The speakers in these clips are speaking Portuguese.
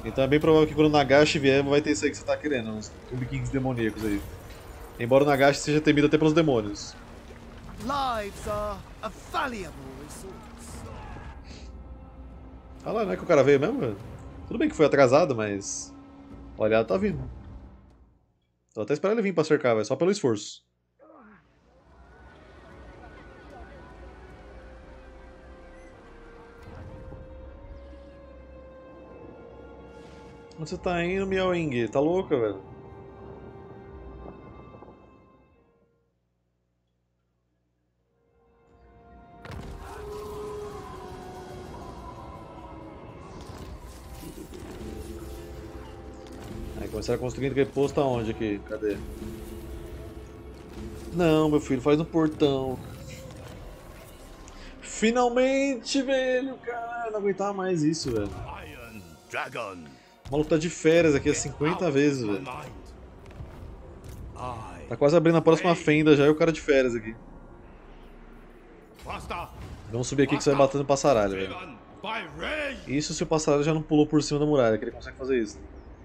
Então é bem provável que quando o Nagashi vier vai ter isso aí que você tá querendo, uns biquinhos demoníacos aí. Embora o Nagashi seja temido até pelos demônios. Lives are a valuable resource. Ah lá, não é que o cara veio mesmo, velho? Tudo bem que foi atrasado, mas... O aliado tá vindo. Vou até esperar ele vir pra cercar, vai, só pelo esforço. Onde você tá indo, Miaoing? Tá louca, velho? Aí começaram a construir aquele posto aonde aqui? Cadê? Não, meu filho, faz no portão. Finalmente, velho! Cara, não aguentava mais isso, velho. Iron Dragon. O maluco tá de férias aqui há 50 vezes, velho. Tá quase abrindo a próxima fenda já e o cara de férias aqui. Vamos subir aqui que você vai batendo passaralho, velho. Isso se o passaralho já não pulou por cima da muralha, que ele consegue fazer isso.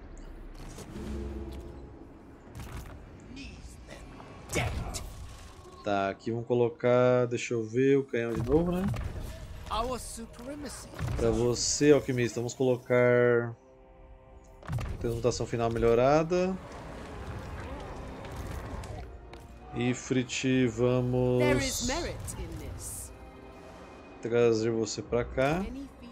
Tá, aqui vamos colocar, deixa eu ver, o canhão de novo, né? Pra você, alquimista, vamos colocar transmutação final melhorada. Ifrit, vamos trazer você pra cá.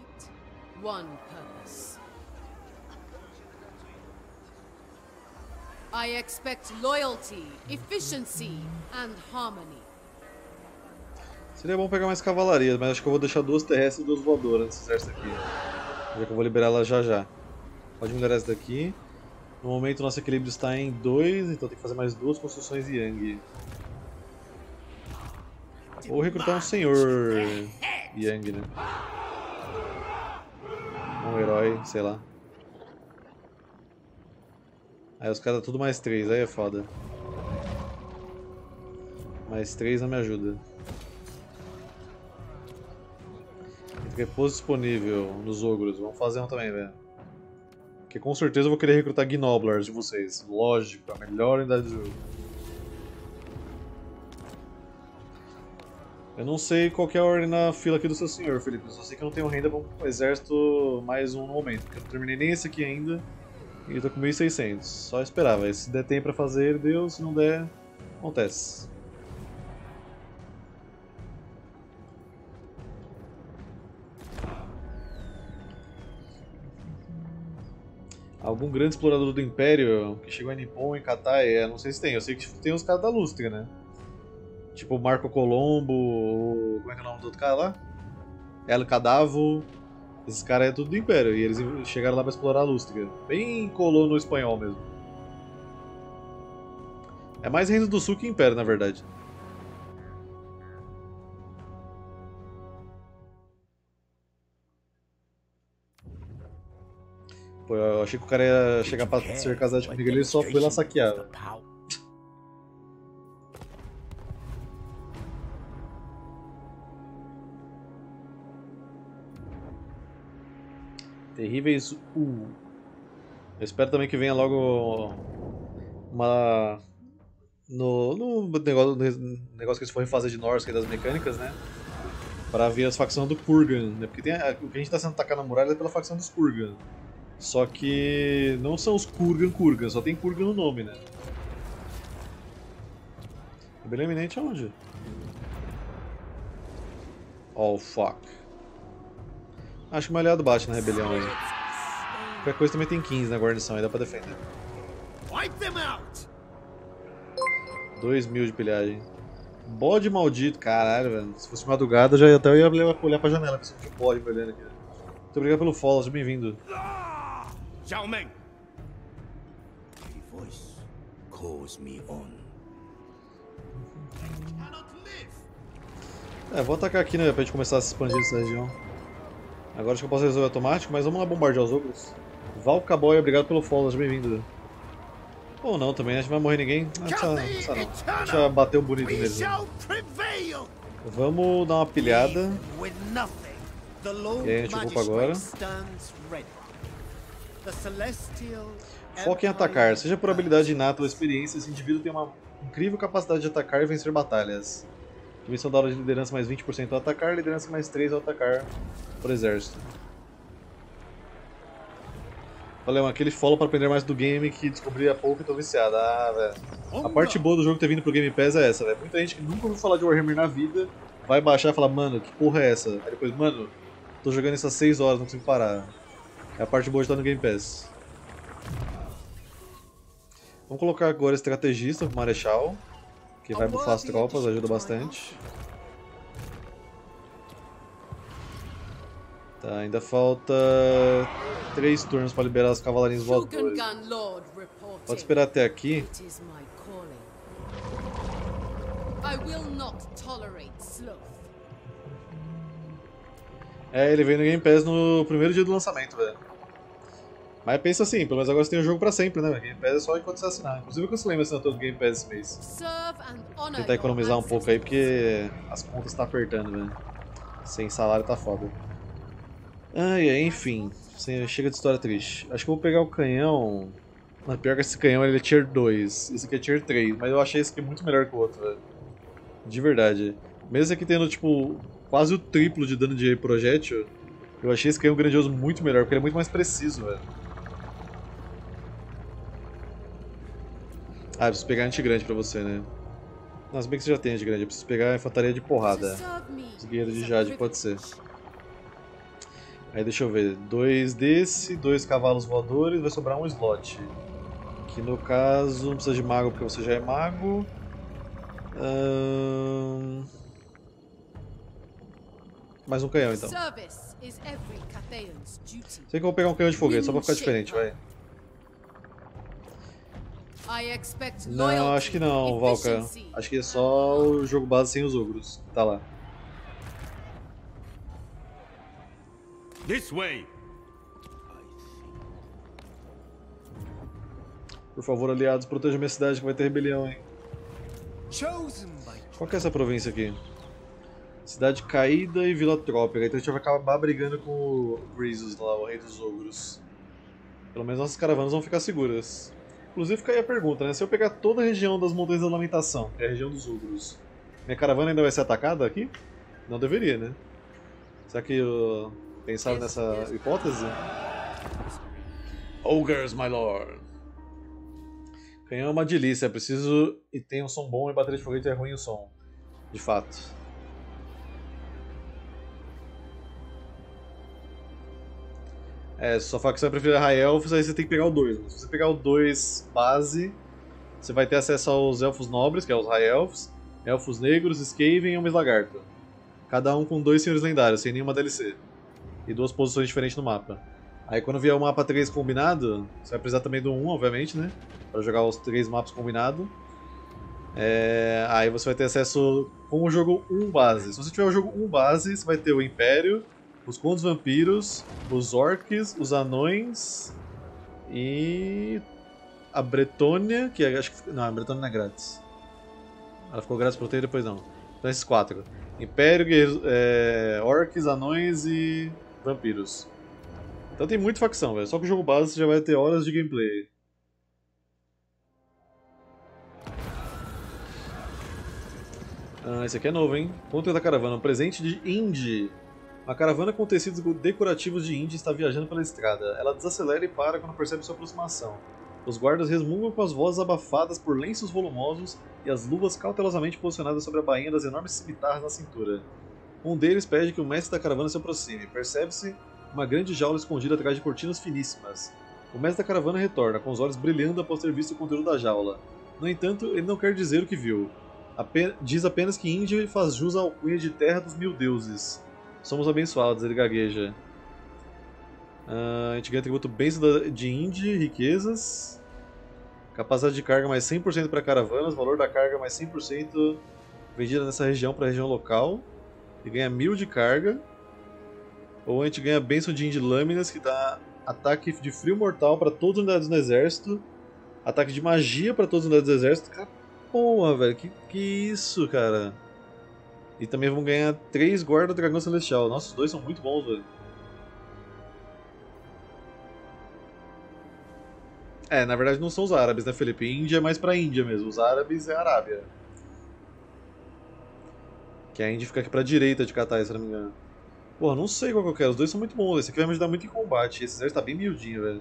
I expect loyalty, efficiency and harmony. Seria bom pegar mais cavalaria, mas acho que eu vou deixar 2 terrestres e 2 voadoras nesse exército aqui. Já que eu vou liberar ela já já. Pode melhorar essa daqui. No momento nosso equilíbrio está em 2, então tem que fazer mais 2 construções Yang. Ou recrutar um senhor Yang, né? Um herói, sei lá. Aí os caras tudo mais 3, aí é foda. Mais 3 não me ajuda. Repouso disponível nos ogros, vamos fazer um também, velho. Porque com certeza eu vou querer recrutar Gnoblars de vocês. Lógico, a melhor unidade do jogo. Eu não sei qual que é a ordem na fila aqui do seu senhor, Felipe. Eu só sei que eu não tenho renda para um exército mais um no momento. Porque eu não terminei nem esse aqui ainda. E eu tô com 1.600. Só esperava. Se der tempo pra fazer, deu. Se não der, acontece. Algum grande explorador do Império que chegou em Nippon, em Katai, não sei se tem. Eu sei que tem os caras da Lústria, né? Tipo Marco Colombo, como é que é o nome do outro cara lá? El Cadavo. Esses caras é tudo do Império e eles chegaram lá pra explorar a Lústria. Bem colono espanhol mesmo. É mais Reino do Sul que Império, na verdade. Pô, eu achei que o cara ia chegar pra ser casado comigo, ele só foi lá saquear. Terríveis Eu espero também que venha logo uma... No negócio que eles for refazer de Norsca e das mecânicas, né? Pra ver as facções do Kurgan, né? Porque o que a gente tá sendo atacado na muralha é pela facção dos Kurgan. Só que não são os Kurgan, só tem Kurgan no nome, né? Rebelião iminente aonde? Oh, fuck. Acho que o meu aliado bate na rebelião aí. Qualquer coisa também tem 15 na guarnição, aí dá pra defender. 2.000 de pilhagem. Bode maldito, caralho, velho. Se fosse madrugada, já até eu ia olhar pra janela, pensando que bode me olhando aqui. Muito obrigado pelo follow, seja bem-vindo. Vou atacar aqui, né, pra gente começar a se expandir nessa região. Agora acho que eu posso resolver automático, mas vamos lá bombardear os ogros. Valcaboy, obrigado pelo follow, seja bem-vindo. Ou não também, né? A gente não vai morrer ninguém. Não precisa não. Deixa bater o bonito mesmo. Vamos dar uma pilhada. E aí a gente ocupa agora. The celestial Foque em atacar. Seja por habilidade inata ou experiência, esse indivíduo tem uma incrível capacidade de atacar e vencer batalhas. Dimensão da hora de liderança mais 20% ao atacar, liderança mais 3 ao atacar por exército. Valeu, aquele follow pra aprender mais do game que descobri há pouco e tô viciado. Ah, velho. A parte boa do jogo ter vindo pro Game Pass é essa, velho. Muita gente que nunca ouviu falar de Warhammer na vida vai baixar e falar, mano, que porra é essa? Aí depois, mano, tô jogando isso há 6 horas, não consigo parar. É a parte boa de estar no Game Pass. Vamos colocar agora estrategista pro Marechal, que vai bufar as tropas, ajuda bastante. Tá, ainda falta 3 turnos para liberar os cavaleiros voadores. Pode esperar até aqui. É, ele veio no Game Pass no primeiro dia do lançamento, velho. Mas pensa assim, pelo menos agora você tem o jogo pra sempre, né? Game Pass é só enquanto você assinar. Inclusive eu cancelei minha assinatura do Game Pass esse mês. Vou tentar economizar um pouco aí, porque as contas tá apertando, velho. Sem salário tá foda. Ai, enfim. Chega de história triste. Acho que eu vou pegar o canhão. Mas pior que esse canhão ele é tier 2. Esse aqui é tier 3. Mas eu achei esse aqui muito melhor que o outro, velho. De verdade. Mesmo esse aqui tendo, tipo, quase o triplo de dano de projétil, eu achei esse canhão grandioso muito melhor, porque ele é muito mais preciso, velho. Ah, eu preciso pegar antigrande pra você, né? Não, se bem que você já tem antigrande, eu preciso pegar a infantaria de porrada. Os guerreiros de Jade, pode ser. Aí deixa eu ver, 2 desse, 2 cavalos voadores, vai sobrar um slot. Que no caso não precisa de mago porque você já é mago. Mais um canhão então. Sei que eu vou pegar um canhão de foguete só pra ficar diferente, vai. Não, acho que não, Valka. Acho que é só o jogo base sem os ogros. Tá lá. This way. Por favor, aliados, protejam minha cidade que vai ter rebelião, hein. Qual que é essa província aqui? Cidade Caída e Vila Trópica. Então a gente vai acabar brigando com o Grisus lá, o rei dos ogros. Pelo menos nossas caravanas vão ficar seguras. Inclusive fica aí a pergunta, né? Se eu pegar toda a região das Montanhas da Lamentação, que é a região dos ogros, minha caravana ainda vai ser atacada aqui? Não deveria, né? Será que pensaram nessa hipótese? Ogres, my lord. Canhão é uma delícia, é preciso e tem um som bom e bateria de foguete é ruim o som. De fato. É, se sua facção preferir High Elves, aí você tem que pegar o 2. Se você pegar o 2 base, você vai ter acesso aos Elfos Nobres, que é os High Elves, Elfos Negros, Skaven e Homens Lagarto. Cada um com 2 Senhores Lendários, sem nenhuma DLC. E 2 posições diferentes no mapa. Aí quando vier o mapa 3 combinado, você vai precisar também do 1, obviamente, né? Para jogar os 3 mapas combinados. Aí você vai ter acesso com o jogo 1 base. Se você tiver o jogo 1 base, você vai ter o Império, os Contos Vampiros, os Orcs, os Anões e a Bretônia, que acho que... Não, a Bretônia não é grátis. Ela ficou grátis pro ter e depois não. Então esses 4. Império, Orcs, Anões e Vampiros. Então tem muita facção, velho. Só que o jogo base você já vai ter horas de gameplay. Esse aqui é novo, hein? Contra da caravana. Um presente de Indy. Uma caravana com tecidos decorativos de Indy está viajando pela estrada. Ela desacelera e para quando percebe sua aproximação. Os guardas resmungam com as vozes abafadas por lenços volumosos e as luvas cautelosamente posicionadas sobre a bainha das enormes cimitarras na cintura. Um deles pede que o mestre da caravana se aproxime. Percebe-se uma grande jaula escondida atrás de cortinas finíssimas. O mestre da caravana retorna, com os olhos brilhando após ter visto o conteúdo da jaula. No entanto, ele não quer dizer o que viu. Diz apenas que Indy faz jus à alcunha de Terra dos Mil Deuses. Somos abençoados, ele gagueja. A gente ganha tributo bênção de Indy, riquezas. Capacidade de carga mais 100% para caravanas, valor da carga mais 100% vendida nessa região para a região local. E ganha 1000 de carga. Ou a gente ganha bênção de Indy Lâminas, que dá ataque de frio mortal para todas as unidades do exército. Ataque de magia para todas as unidades do exército. Cara, porra, velho, que isso, cara. E também vão ganhar 3 Guarda Dragão Celestial. Nossa, os dois são muito bons, velho. É, na verdade não são os árabes, né, Felipe? Índia é mais pra Índia mesmo. Os árabes é a Arábia. Que a Índia fica aqui pra direita de Catai, se não me engano. Porra, não sei qual que eu quero. Os dois são muito bons. Esse aqui vai me ajudar muito em combate. Esse exército tá bem miudinho, velho.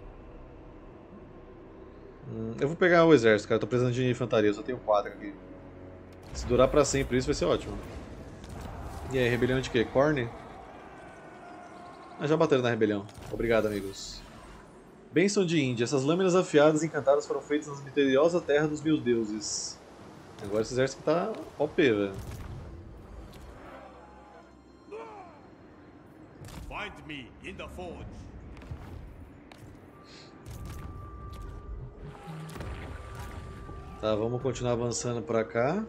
Eu vou pegar o exército, cara. Eu tô precisando de infantaria. Eu só tenho 4 aqui. Se durar pra sempre isso vai ser ótimo. E aí, rebelião de quê? Corne? Ah, já bateram na rebelião. Obrigado, amigos. Bênção de Índia. Essas lâminas afiadas e encantadas foram feitas na misteriosa terra dos meus deuses. Agora esse exército tá OP, velho. Find me in the forge. Tá, vamos continuar avançando pra cá.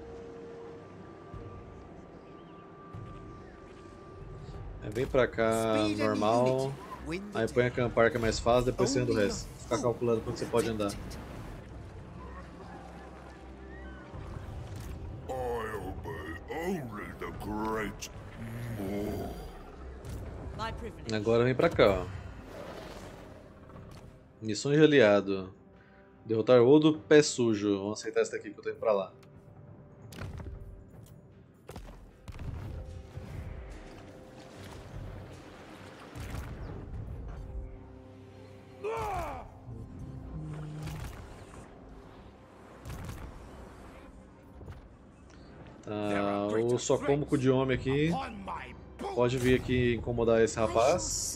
Vem pra cá, normal. Aí põe acampar que é mais fácil, depois você anda o resto. Ficar calculando quanto você pode andar. I obey only the great Moor. My privilege. Agora vem pra cá, ó. Missões de aliado. Derrotar Odo, pé sujo. Vamos aceitar essa daqui que eu tô indo pra lá. Tá, o Socômoco de homem aqui. On my boat. Pode vir aqui incomodar esse rapaz.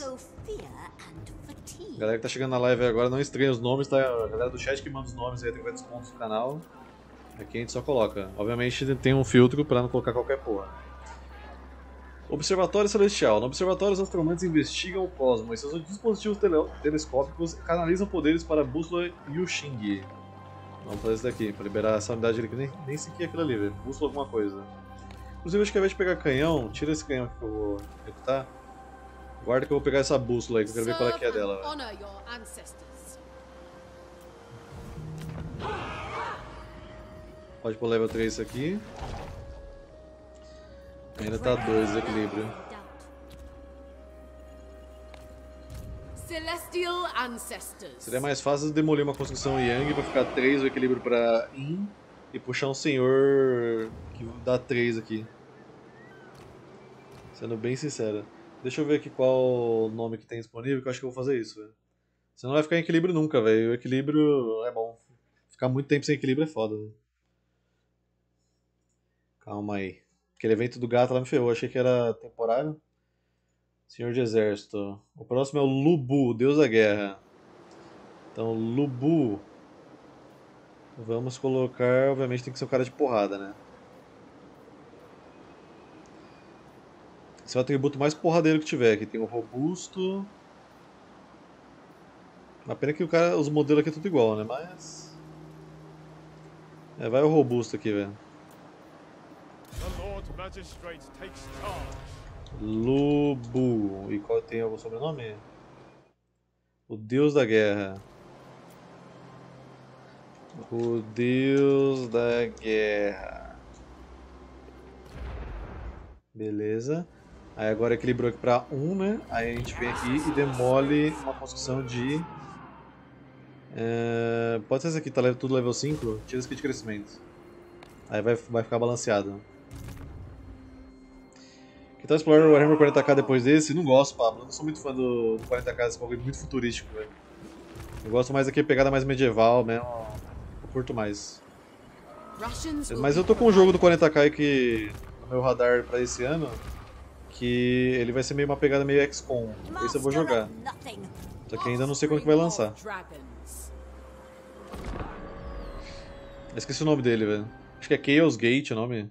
A galera que tá chegando na live agora não estranha os nomes, tá? A galera do chat que manda os nomes aí tem que ver descontos no canal. Aqui a gente só coloca. Obviamente tem um filtro pra não colocar qualquer porra. Observatório Celestial. No observatório, os astronomantes investigam o cosmos e seus dispositivos telescópicos canalizam poderes para a bússola Yuxing. Vamos fazer isso daqui, pra liberar essa unidade ali que nem sequer é aquilo ali, velho. Bússola alguma coisa. Inclusive, acho que ao invés de pegar canhão, tira esse canhão aqui que eu vou executar. Guarda que eu vou pegar essa bússola aí, que eu quero ver qual é que é dela, velho. Honor your ancestors. Pode pôr level 3 isso aqui. Ainda tá 2 de equilíbrio. Celestial ancestors. Seria mais fácil demolir uma construção Yang pra ficar 3 o equilíbrio pra Yin e puxar um senhor que dá 3 aqui. Sendo bem sincero. Deixa eu ver aqui qual nome que tem disponível, que eu acho que eu vou fazer isso, velho. Você não vai ficar em equilíbrio nunca, velho. O equilíbrio é bom. Ficar muito tempo sem equilíbrio é foda, velho. Calma aí. Aquele evento do gato lá me ferrou, achei que era temporário. Senhor de Exército. O próximo é o Lubu, Deus da Guerra. Então, Lubu. Vamos colocar. Obviamente tem que ser um cara de porrada, né? Esse é o atributo mais porradeiro que tiver. Aqui tem o robusto. Uma pena que os modelos aqui é tudo igual, né? Mas. Vai o robusto aqui, velho. The Lord Magistrate takes charge. Lubu. E qual tem algum sobrenome? O Deus da Guerra. O Deus da Guerra. Beleza. Aí agora equilibrou aqui pra 1, né? Aí a gente vem aqui e demole uma construção de... pode ser esse aqui, tá tudo level 5? Tira esse aqui de crescimento. Aí vai ficar balanceado. Que tal explorar o Warhammer 40k depois desse? Não gosto, Pablo. Eu não sou muito fã do 40k, esse bagulho muito futurístico, velho. Eu gosto mais aqui, pegada mais medieval mesmo. Eu curto mais. Mas eu tô com um jogo do 40k aqui no meu radar pra esse ano, que ele vai ser meio uma pegada meio XCOM. Esse eu vou jogar. Só que ainda não sei quando que vai lançar. Eu esqueci o nome dele, velho. Acho que é Chaos Gate o nome.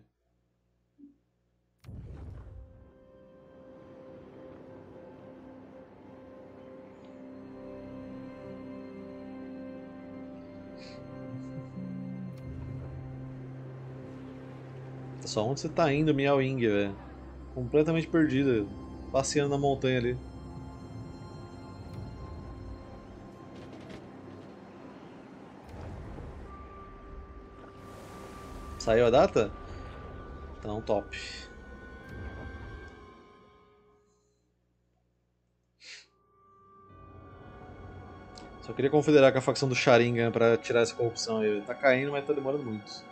Só onde você tá indo, Miao Ying, velho? Completamente perdida. Passeando na montanha ali. Saiu a data? Então, top. Só queria confederar com a facção do Sharingan pra tirar essa corrupção aí. Tá caindo, mas tá demorando muito.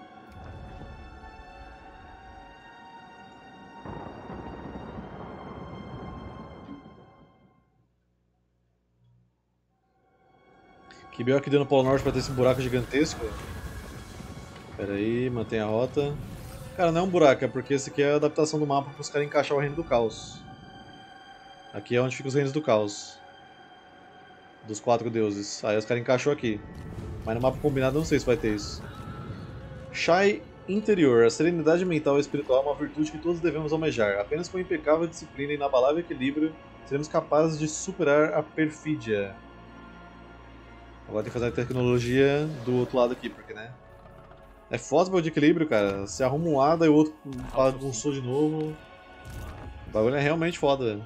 Que B.O. que deu no Polo Norte pra ter esse buraco gigantesco. Pera aí, mantém a rota. Cara, não é um buraco, é porque esse aqui é a adaptação do mapa para os caras encaixar o Reino do Caos. Aqui é onde ficam os Reinos do Caos. Dos 4 deuses. Aí os caras encaixou aqui. Mas no mapa combinado eu não sei se vai ter isso. Shai interior. A serenidade mental e espiritual é uma virtude que todos devemos almejar. Apenas com impecável disciplina e inabalável equilíbrio seremos capazes de superar a perfídia. Agora tem que fazer a tecnologia do outro lado aqui, porque né? É foda de equilíbrio, cara. Você arruma um lado e o outro bagunçou de novo. O bagulho é realmente foda.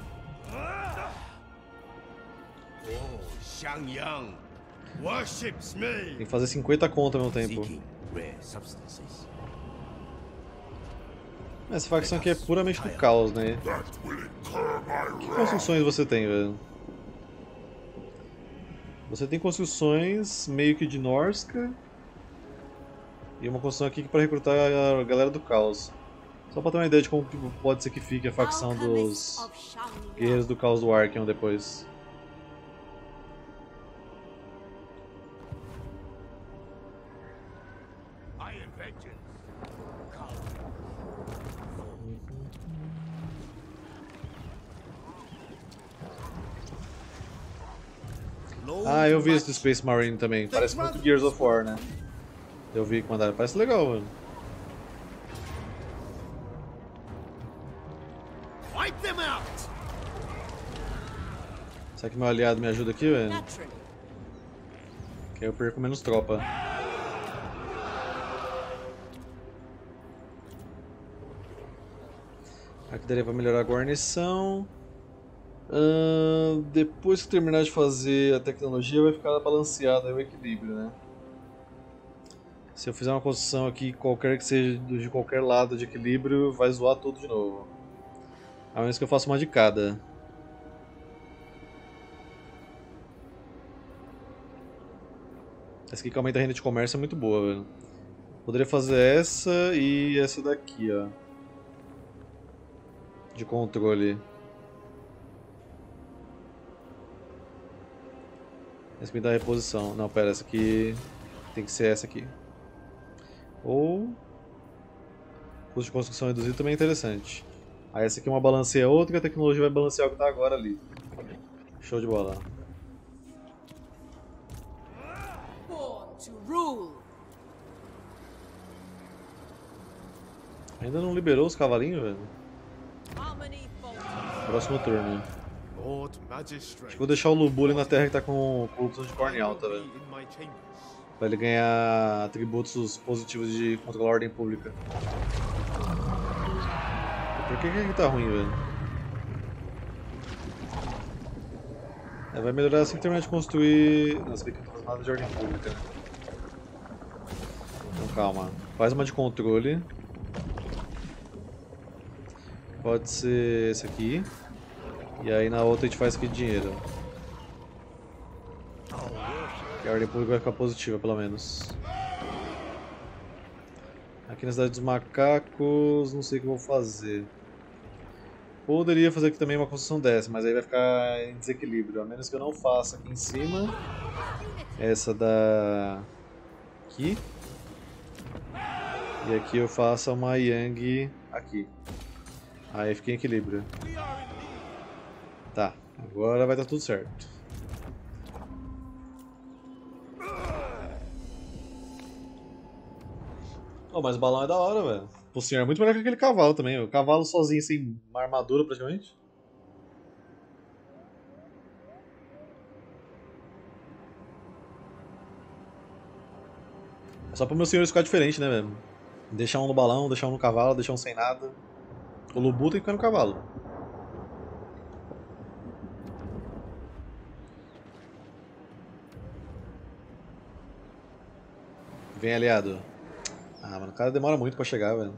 Oh, Xiangyang worships me. Tem que fazer 50 conto ao mesmo tempo. Seeking rare substances. Essa facção aqui é puramente do caos, né? That will incur my Que wrath. construções você tem, velho? Você tem construções meio que de Norska. E uma construção aqui para recrutar a galera do caos. Só pra ter uma ideia de como pode ser que fique a facção Alchemists dos of Shangri-La. guerreiros do caos do Arkham depois. I am vengeance. Ah, eu vi esse do Space Marine também. Parece muito Gears of War, né? Eu vi que mandaram. Parece legal, mano. Wipe them out! Será que meu aliado me ajuda aqui, velho? Naturally. Que aí eu perco menos tropa. Aqui daria pra melhorar a guarnição. Depois que terminar de fazer a tecnologia, vai ficar balanceado aí o equilíbrio, né? Se eu fizer uma construção aqui, qualquer que seja de qualquer lado de equilíbrio, vai zoar tudo de novo. A menos que eu faça uma de cada. Essa aqui que aumenta a renda de comércio é muito boa, velho. Poderia fazer essa e essa daqui, ó. De controle. Essa me dá reposição. Não, pera, essa aqui tem que ser essa aqui. Ou custo de construção reduzido também é interessante. Aí essa aqui é uma balanceia a outra e a tecnologia vai balancear o que está agora ali. Show de bola. Born to rule. Ainda não liberou os cavalinhos, velho? Harmony falters. Próximo turno. Lord Acho Magistrate. que vou deixar o Lubu ali na terra que tá com corrupção de corne alta, velho. In my chambers. Pra ele ganhar atributos positivos de controlar a ordem pública. Por que aqui tá ruim, velho? Vai melhorar assim que terminar de construir... Nossa, aqui não tô fazendo nada de ordem pública, né? Então calma. Faz uma de controle. Pode ser esse aqui. E aí na outra a gente faz aqui de dinheiro. Que a ordem pública vai ficar positiva, pelo menos. Aqui na cidade dos macacos, não sei o que eu vou fazer. Poderia fazer aqui também uma construção dessa, mas aí vai ficar em desequilíbrio. A menos que eu não faça aqui em cima. Essa da... aqui. E aqui eu faça uma Yang aqui. Aí fica em equilíbrio. Tá, agora vai dar tudo certo. Oh, mas o balão é da hora, velho. O senhor é muito melhor que aquele cavalo também. O cavalo sozinho, sem uma armadura praticamente. É só para meus senhores ficar diferente, né, velho? Deixar um no balão, deixar um no cavalo, deixar um sem nada. O Lubu tem que ficar no cavalo. Vem, aliado. Ah, mano, o cara demora muito pra chegar, velho.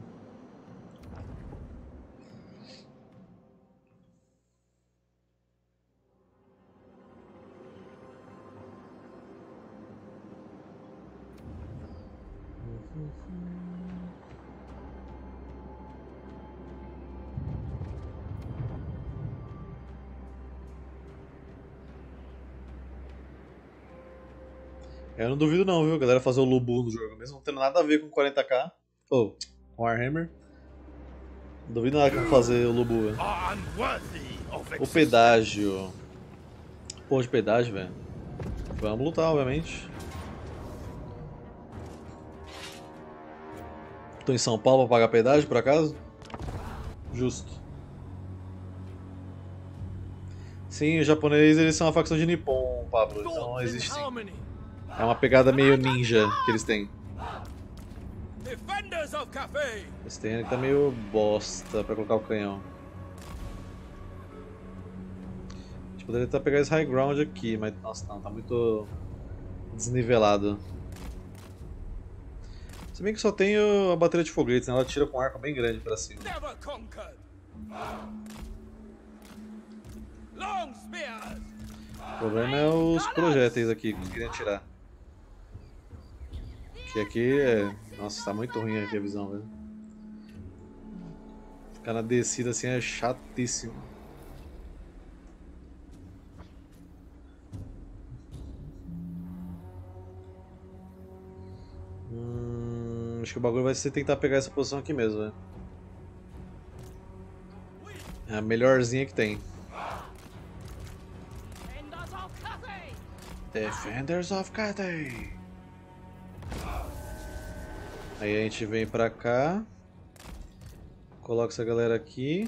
Eu não duvido não, viu, galera, fazer o Lubu no jogo, mesmo não tendo nada a ver com 40k, ou com Warhammer. Não duvido nada que vão fazer o Lubu, velho. Are unworthy of O existence. pedágio. Porra de pedágio, velho. Vamos lutar, obviamente. Tô em São Paulo pra pagar pedágio, por acaso? Justo. Sim, os japoneses eles são uma facção de Nippon, Pablo, então Thoughts in existe sim. harmony. É uma pegada meio ninja que eles têm. Defenders of Cathay. Esse terreno aqui tá meio bosta pra colocar o canhão. A gente poderia até pegar esse high ground aqui, mas nossa, não, tá muito desnivelado. Se bem que só tem a bateria de foguetes, né? Ela tira com um arco bem grande pra cima. Never conquered. Long spears. O problema é os projéteis aqui que eles queriam tirar. Que aqui é... Nossa, tá muito ruim aqui a visão, velho. Ficar na descida assim é chatíssimo. Acho que o bagulho vai ser tentar pegar essa posição aqui mesmo, velho. É a melhorzinha que tem. Defenders of Cathay. Aí a gente vem pra cá. Coloca essa galera aqui.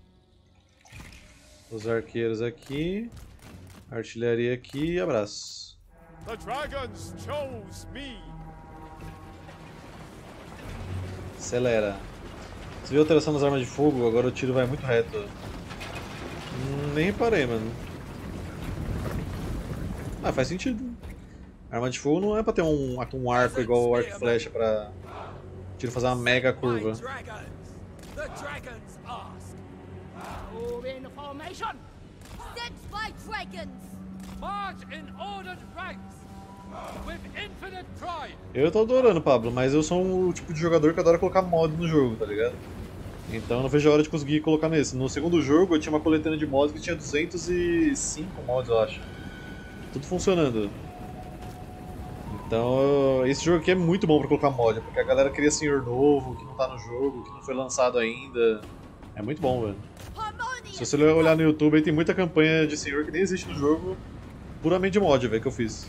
Os arqueiros aqui. Artilharia aqui e abraço. The dragons chose me. Acelera. Você viu a alteração das armas de fogo? Agora o tiro vai muito reto. Nem reparei, mano. Ah, faz sentido. Arma de fogo não é pra ter um arco igual o arco e flecha pra o tiro fazer uma mega curva. My dragons. The dragons ask. All in formation. Sent by dragons! March in ordered ranks. With infinite pride. Eu tô adorando, Pablo, mas eu sou o tipo de jogador que adora colocar mod no jogo, tá ligado? Então eu não vejo a hora de conseguir colocar nesse. No segundo jogo eu tinha uma coletânea de mods que tinha 205 mods, eu acho. Tudo funcionando. Então esse jogo aqui é muito bom pra colocar mod, porque a galera cria senhor novo, que não tá no jogo, que não foi lançado ainda. É muito bom, velho. Se você olhar no YouTube aí tem muita campanha de senhor que nem existe no jogo, puramente de mod, velho, que eu fiz.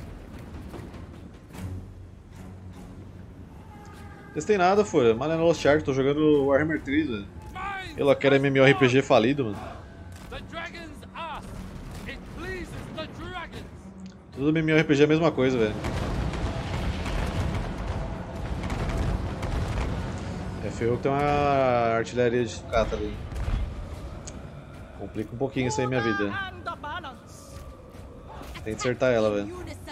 Testei nada, Folha. Mano, é no Lost Ark, tô jogando Warhammer 3, velho. Ela quer MMORPG falido, mano. The dragons ask. It pleases the dragons. Tudo MMORPG é a mesma coisa, velho. É feio que tem uma artilharia de sucata ali. Complica um pouquinho isso aí minha vida. And the balance. Tem que acertar ela, velho. Unison!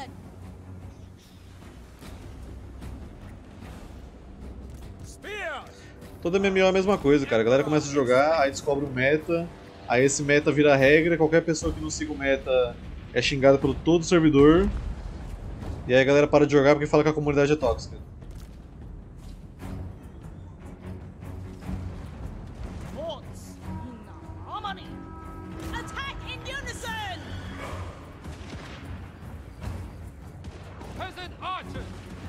Spears. Todo MMO é a mesma coisa, cara. A galera começa a jogar, aí descobre um meta, aí esse meta vira regra, qualquer pessoa que não siga o meta é xingada por todo o servidor, e aí a galera para de jogar porque fala que a comunidade é tóxica. Thoughts in harmony. Attack in unison! Peasant archers.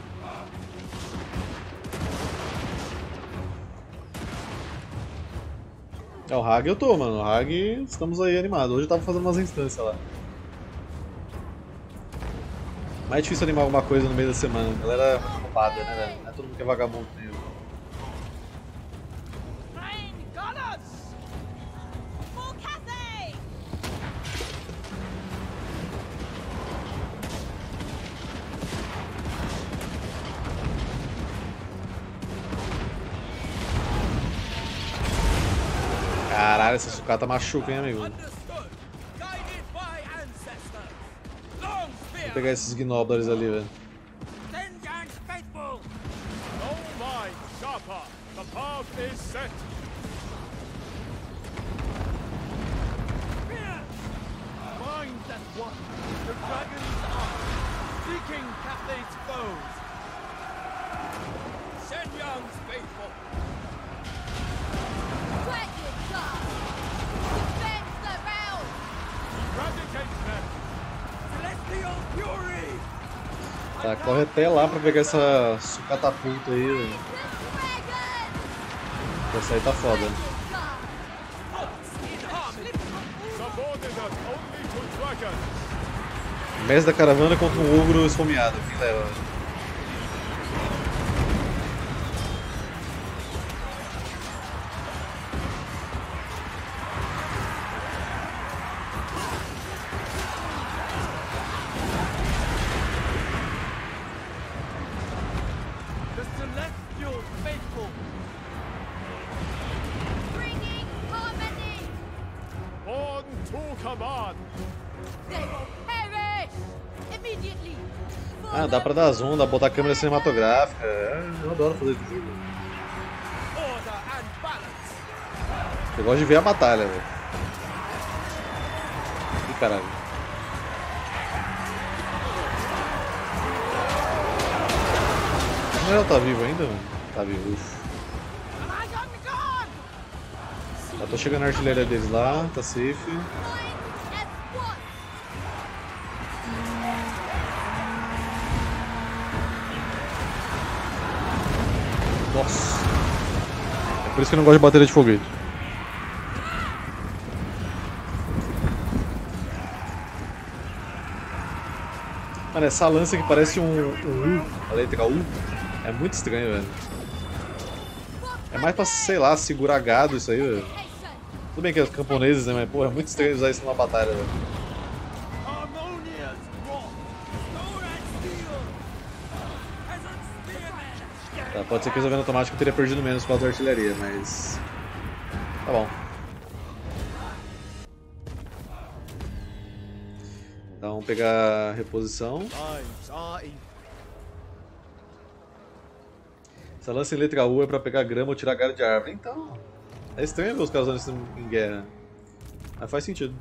É, o Hag eu tô, mano. O Hag, estamos aí animados. Hoje eu tava fazendo umas instâncias lá. Mais difícil animar alguma coisa no meio da semana. A galera é ocupada, né, velho? Não é todo mundo que é vagabundo nem eu. Train gunners. For Cathay! Caralho, essa sucata machuca, hein, amigo? Understood. Guided by ancestors. Long spear. Vou pegar esses gnobblers ali, velho. Zenjang's faithful. No mind sharper. The path is set. Spear! Minds at one. The dragons are seeking Cathay's foes. Shenyang's faithful. Dragon Guard! Defend the realm! Eradicate them. Celestial fury. Tá, corre até lá pra pegar essa catapulta aí, velho. The dragon! Essa aí tá foda. Guard! Subordinate only to dragon. Mestre da caravana contra um ogro esfomeado. Quem leva? The celestial faithful. Bringing harmony! On to command. They will perish! Immediately! Ah, dá pra dar zoom, dá pra botar câmera cinematográfica. Eu adoro fazer isso. Order and balance. Eu gosto de ver a batalha, velho. Ih, caralho. O general tá vivo ainda, mano? Tá vivo, ufa. Já tô chegando a artilharia deles lá, tá safe. Mind as one! Nossa. É por isso que eu não gosto de bateria de foguete. Mano, essa lança que parece um U, a letra U, é muito estranho, velho. É mais pra, sei lá, segurar gado isso aí, velho. Tudo bem que é os camponeses, né, mas porra, é muito estranho usar isso numa batalha, velho. Harmonious rock. Sword and steel. Peasant spearmen. Tá, pode ser que resolvendo automático eu teria perdido menos por causa da artilharia, mas... Tá bom. Então vamos pegar a reposição. Times are evil. Essa lança em letra U é pra pegar grama ou tirar galho de árvore. Então, é estranho ver os caras usando isso em guerra. Mas faz sentido.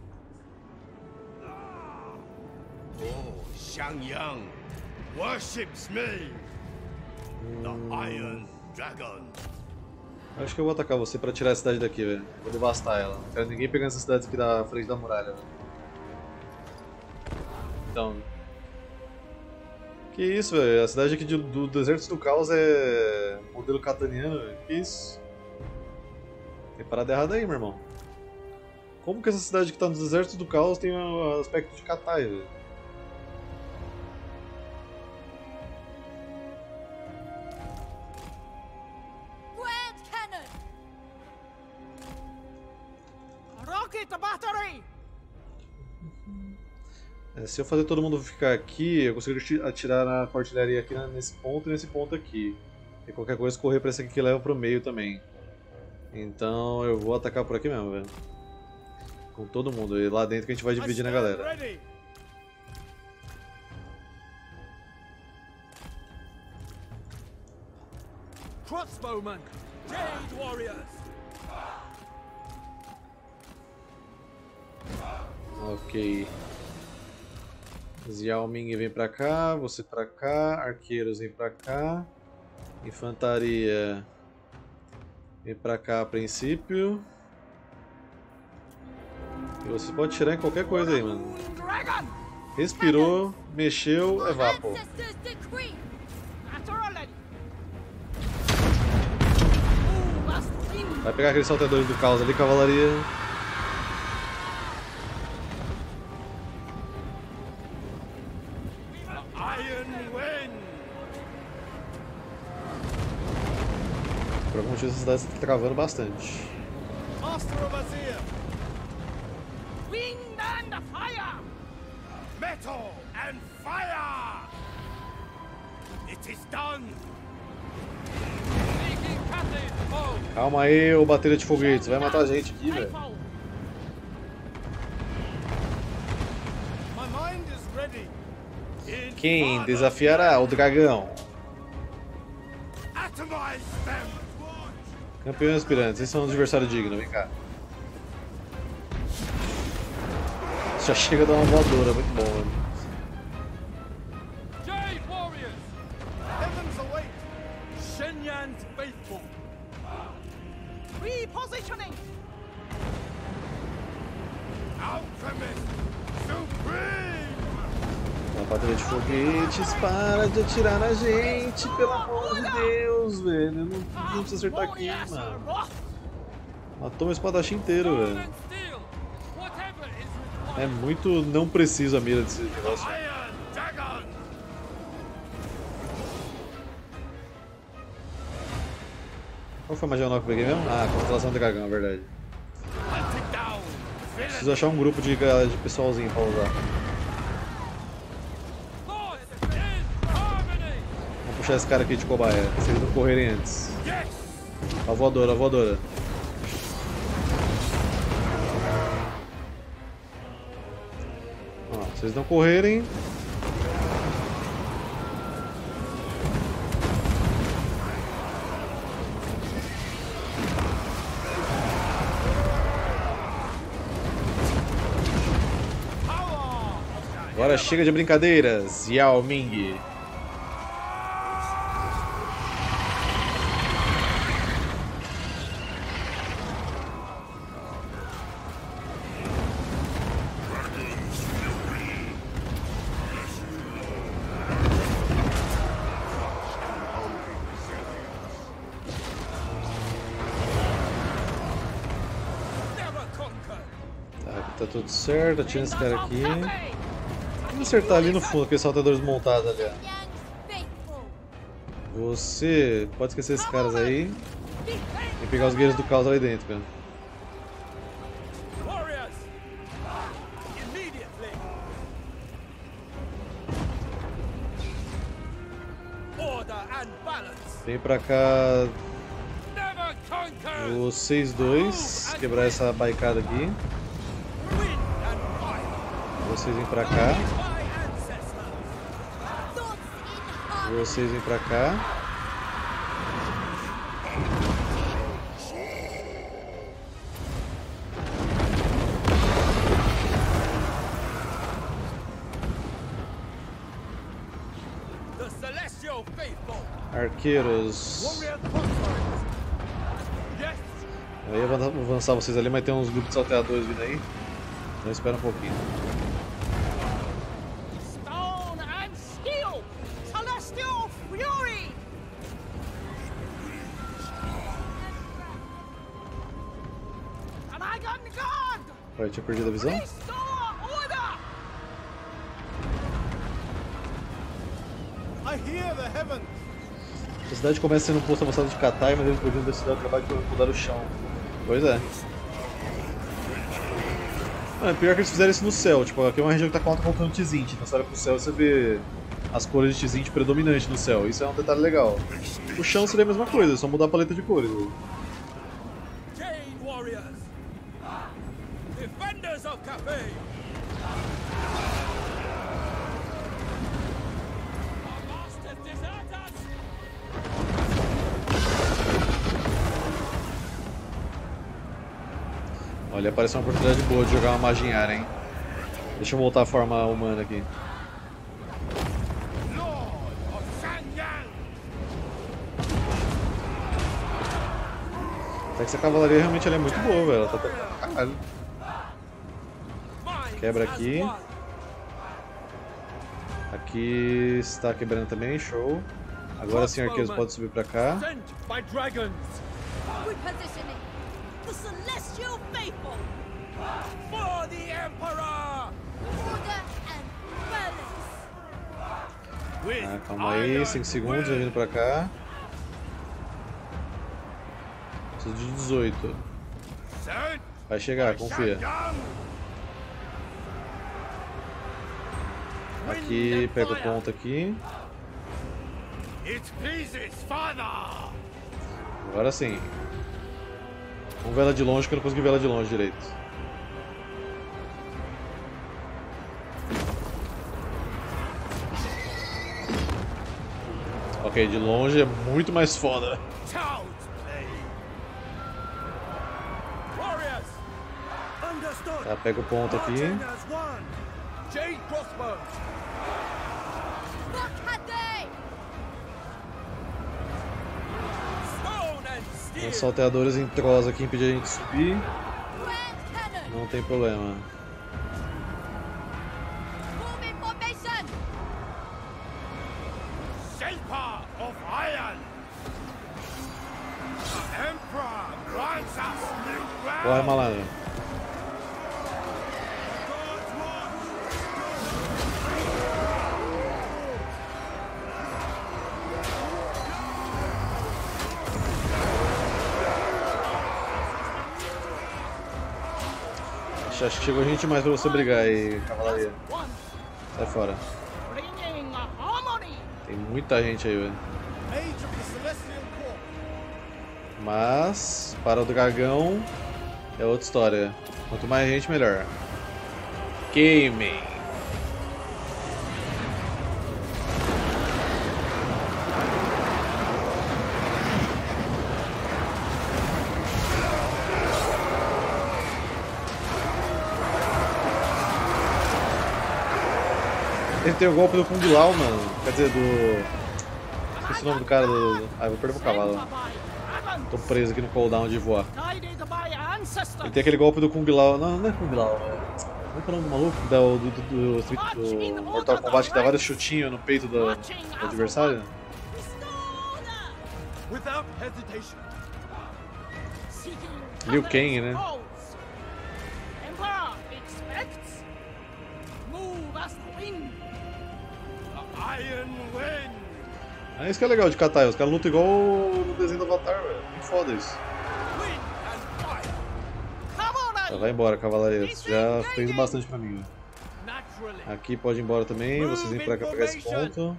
Oh, Xiangyang worships me, the Iron Dragon. Acho que eu vou atacar você pra tirar a cidade daqui, velho. Vou devastar ela. Não quero ninguém pegando essas cidades aqui da frente da muralha, velho. Então... Que isso, velho? A cidade aqui do Deserto do Caos é modelo cataniano, velho. Que isso? Tem parada errada aí, meu irmão. Como que essa cidade que tá no Deserto do Caos tem um aspecto de Katai, velho? Grand Cannon! Rocket battery! É, se eu fazer todo mundo ficar aqui, eu consigo atirar na artilharia aqui nesse ponto e nesse ponto aqui. E qualquer coisa correr pra esse aqui que leva pro meio também. Então eu vou atacar por aqui mesmo, velho. Com todo mundo. E lá dentro que a gente vai dividir na galera. Ready. Crossbowmen! Jade warriors. Ok. Xiao Ming vem pra cá, você pra cá, arqueiros vem pra cá, infantaria vem pra cá a princípio. E você pode tirar em qualquer coisa aí, mano. Dragon! Respirou, mexeu, é vapo. Ancestors decree! Naturally! Vai pegar aqueles salteadores do caos ali, cavalaria. Iron wind. Por algum motivo essa cidade está travando bastante. Master of Azir. Wind and fire! Metal and fire. It is done. Seeking passage! Oh! Calma aí, ô bateria de foguete, você vai matar a gente aqui, velho. Faithful! My mind is ready. Quem desafiará o dragão? Atomize them. Campeões aspirantes, esses são um adversário digno, vem cá. Já chega a dar uma voadora, muito bom, mano. Jade warriors! Heavens await. Bateria de foguetes, para de atirar na gente, pelo amor de Deus, velho. Não precisa acertar aqui, mano. Matou meu espadachim inteiro, velho. and steel, whatever is required. É muito não preciso a mira desse negócio. Iron Dragon! Qual foi a magia nova que eu peguei mesmo? Ah, constelação do dragão, é verdade. Hunt it down! Preciso achar um grupo de pessoalzinho pra usar. Thought in harmony. Vamos puxar esse cara aqui de cobaia, se eles não correrem antes. Yes! A voadora, a voadora. Ó, se eles não correrem... Agora chega de brincadeiras, Yao Ming. Never conquer. Tá tudo certo, atira esse cara aqui. Vamos acertar ali no fundo, aqueles saltadores montados ali, ó. Yang faithful. Você pode esquecer esses caras aí e pegar os guerreiros do caos ali dentro, cara. Warriors! Immediately! Order and balance! Vem pra cá Never conquer. o 6-2, quebrar essa baicada aqui. Wind and fire! Vocês vêm pra cá, My ancestors! Thoughts in harmony. vocês vêm pra cá. The celestial faithful! Arqueiros. Warrior conquerors! Yes! Eu ia avançar vocês ali, mas tem uns grupos de salteadores vindo aí. Então espera um pouquinho. Stone and steel. Celestial fury. And I got God. Ué, tinha perdido a visão? Restore order. I hear the heavens. A cidade começa sendo um posto avançado de Katai, mas eles podiam decidir o trabalho de mudar o chão. Pois é. Mano, pior que eles fizeram isso no céu, tipo, aqui é uma região que tá contra o Tzint, então você olha pro céu e você vê as cores de Tzint predominantes no céu, isso é um detalhe legal. O chão seria a mesma coisa, é só mudar a paleta de cores. Jade warriors! Defenders of Cathay! Our masters desert us. Olha, apareceu uma oportunidade boa de jogar uma magia em área, hein. Deixa eu voltar à forma humana aqui. Lord of Sanyang! Até que essa cavalaria realmente ela é muito boa, velho. Ela tá pra caralho. Minds Quebra as aqui. one. Aqui está quebrando também, show. Agora sim, arqueiros podem subir pra cá. Sent by dragons! Repositioning. The celestial faithful. For the Emperor! Order and balance. With Ah, calma aí, 5 segundos, vai vindo pra cá. Preciso de 18. Sent Vai chegar, confia. Sanyang! Aqui, pega o ponto aqui. It pleases Father! Agora sim. Vamos ver ela de longe, que eu não consegui ver ela de longe direito. Ok, de longe é muito mais foda. Child's play! Warriors! Understood! Tá, pega o ponto aqui. Marching as one! Jade crossbow! What had they? Stone and steel! Os salteadores em trosa aqui impediram a gente de subir. Grand cannon. Não tem problema. Move in formation. iron. The Emperor grants us new ground. Corre, malandro. Acho que chegou gente mais pra você brigar aí, cavalaria. Sai fora. Bringing harmony. Tem muita gente aí, velho. Mage of the Celestial Court. Mas, para o dragão, é outra história. Quanto mais gente, melhor. Queimem. Ele tem o golpe do Kung Lao, mano. Quer dizer, do... Esqueci o nome do cara do... Ah, eu vou perder meu cavalo. Tô preso aqui no cooldown de voar. Guided by ancestors. Ele tem aquele golpe do Kung Lao. Não, não é Kung Lao. Como é que é o nome do maluco? Do Mortal Kombat que dá vários chutinhos no peito do adversário? Without hesitation. Liu Kang, né? Emperor expects. Move as the wind. The Iron Wind. É isso que é legal de Katai. Os caras lutam igual no desenho do Avatar, velho. Que foda isso. Wind and fire. Tá, vai embora, cavalaria. Já fez bastante pra mim, velho. Naturally. Aqui pode ir embora também. Vocês vêm pra cá pegar esse ponto.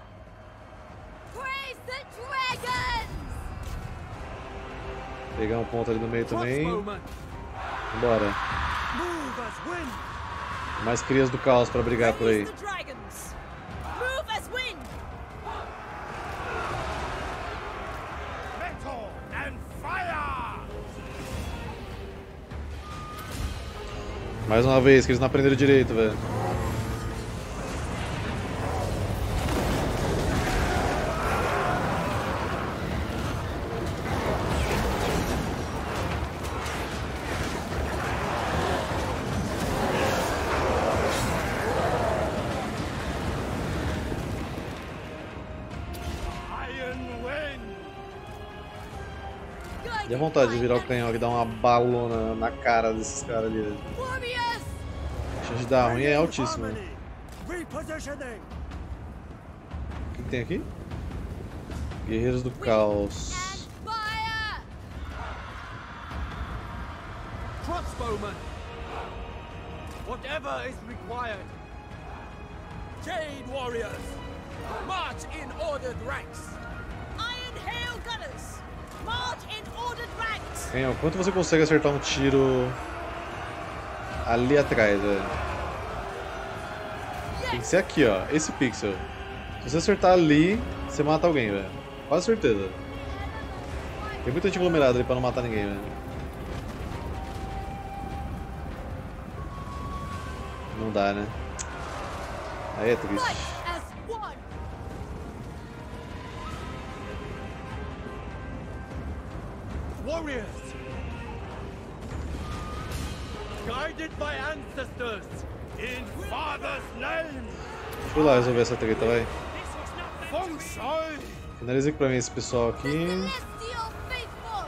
Praise the dragons! Pegar um ponto ali no meio também. Crossbowman. Embora. Move as wind. Mais crias do caos pra brigar por aí. Praise the dragons! Move as wind! Metal and fire. Mais uma vez, que eles não aprenderam direito, velho. Iron Wind. Dê vontade de virar o canhão e dar uma balona na cara desses caras ali, velho. Warriors! A chance de dar ruim é altíssima. Harmony. Repositioning. O que tem aqui? Guerreiros do Caos. And fire! Crossbowman. Whatever is required. Jade warriors. March in ordered ranks. Iron Hail Gunners! March in ordered ranks! Canhão, quanto você consegue acertar um tiro ali atrás, velho? Tem que ser aqui, ó. Esse pixel. Se você acertar ali, você mata alguém, velho. Quase certeza. Tem muita gente aglomerada ali pra não matar ninguém, velho. Não dá, né? Aí é triste. Fight as one! Warriors. Guided by ancestors. In Father's name. Deixa eu ir lá resolver essa treta, vai. Feng Shui. Finaliza aqui pra mim esse pessoal aqui. Celestial faithful!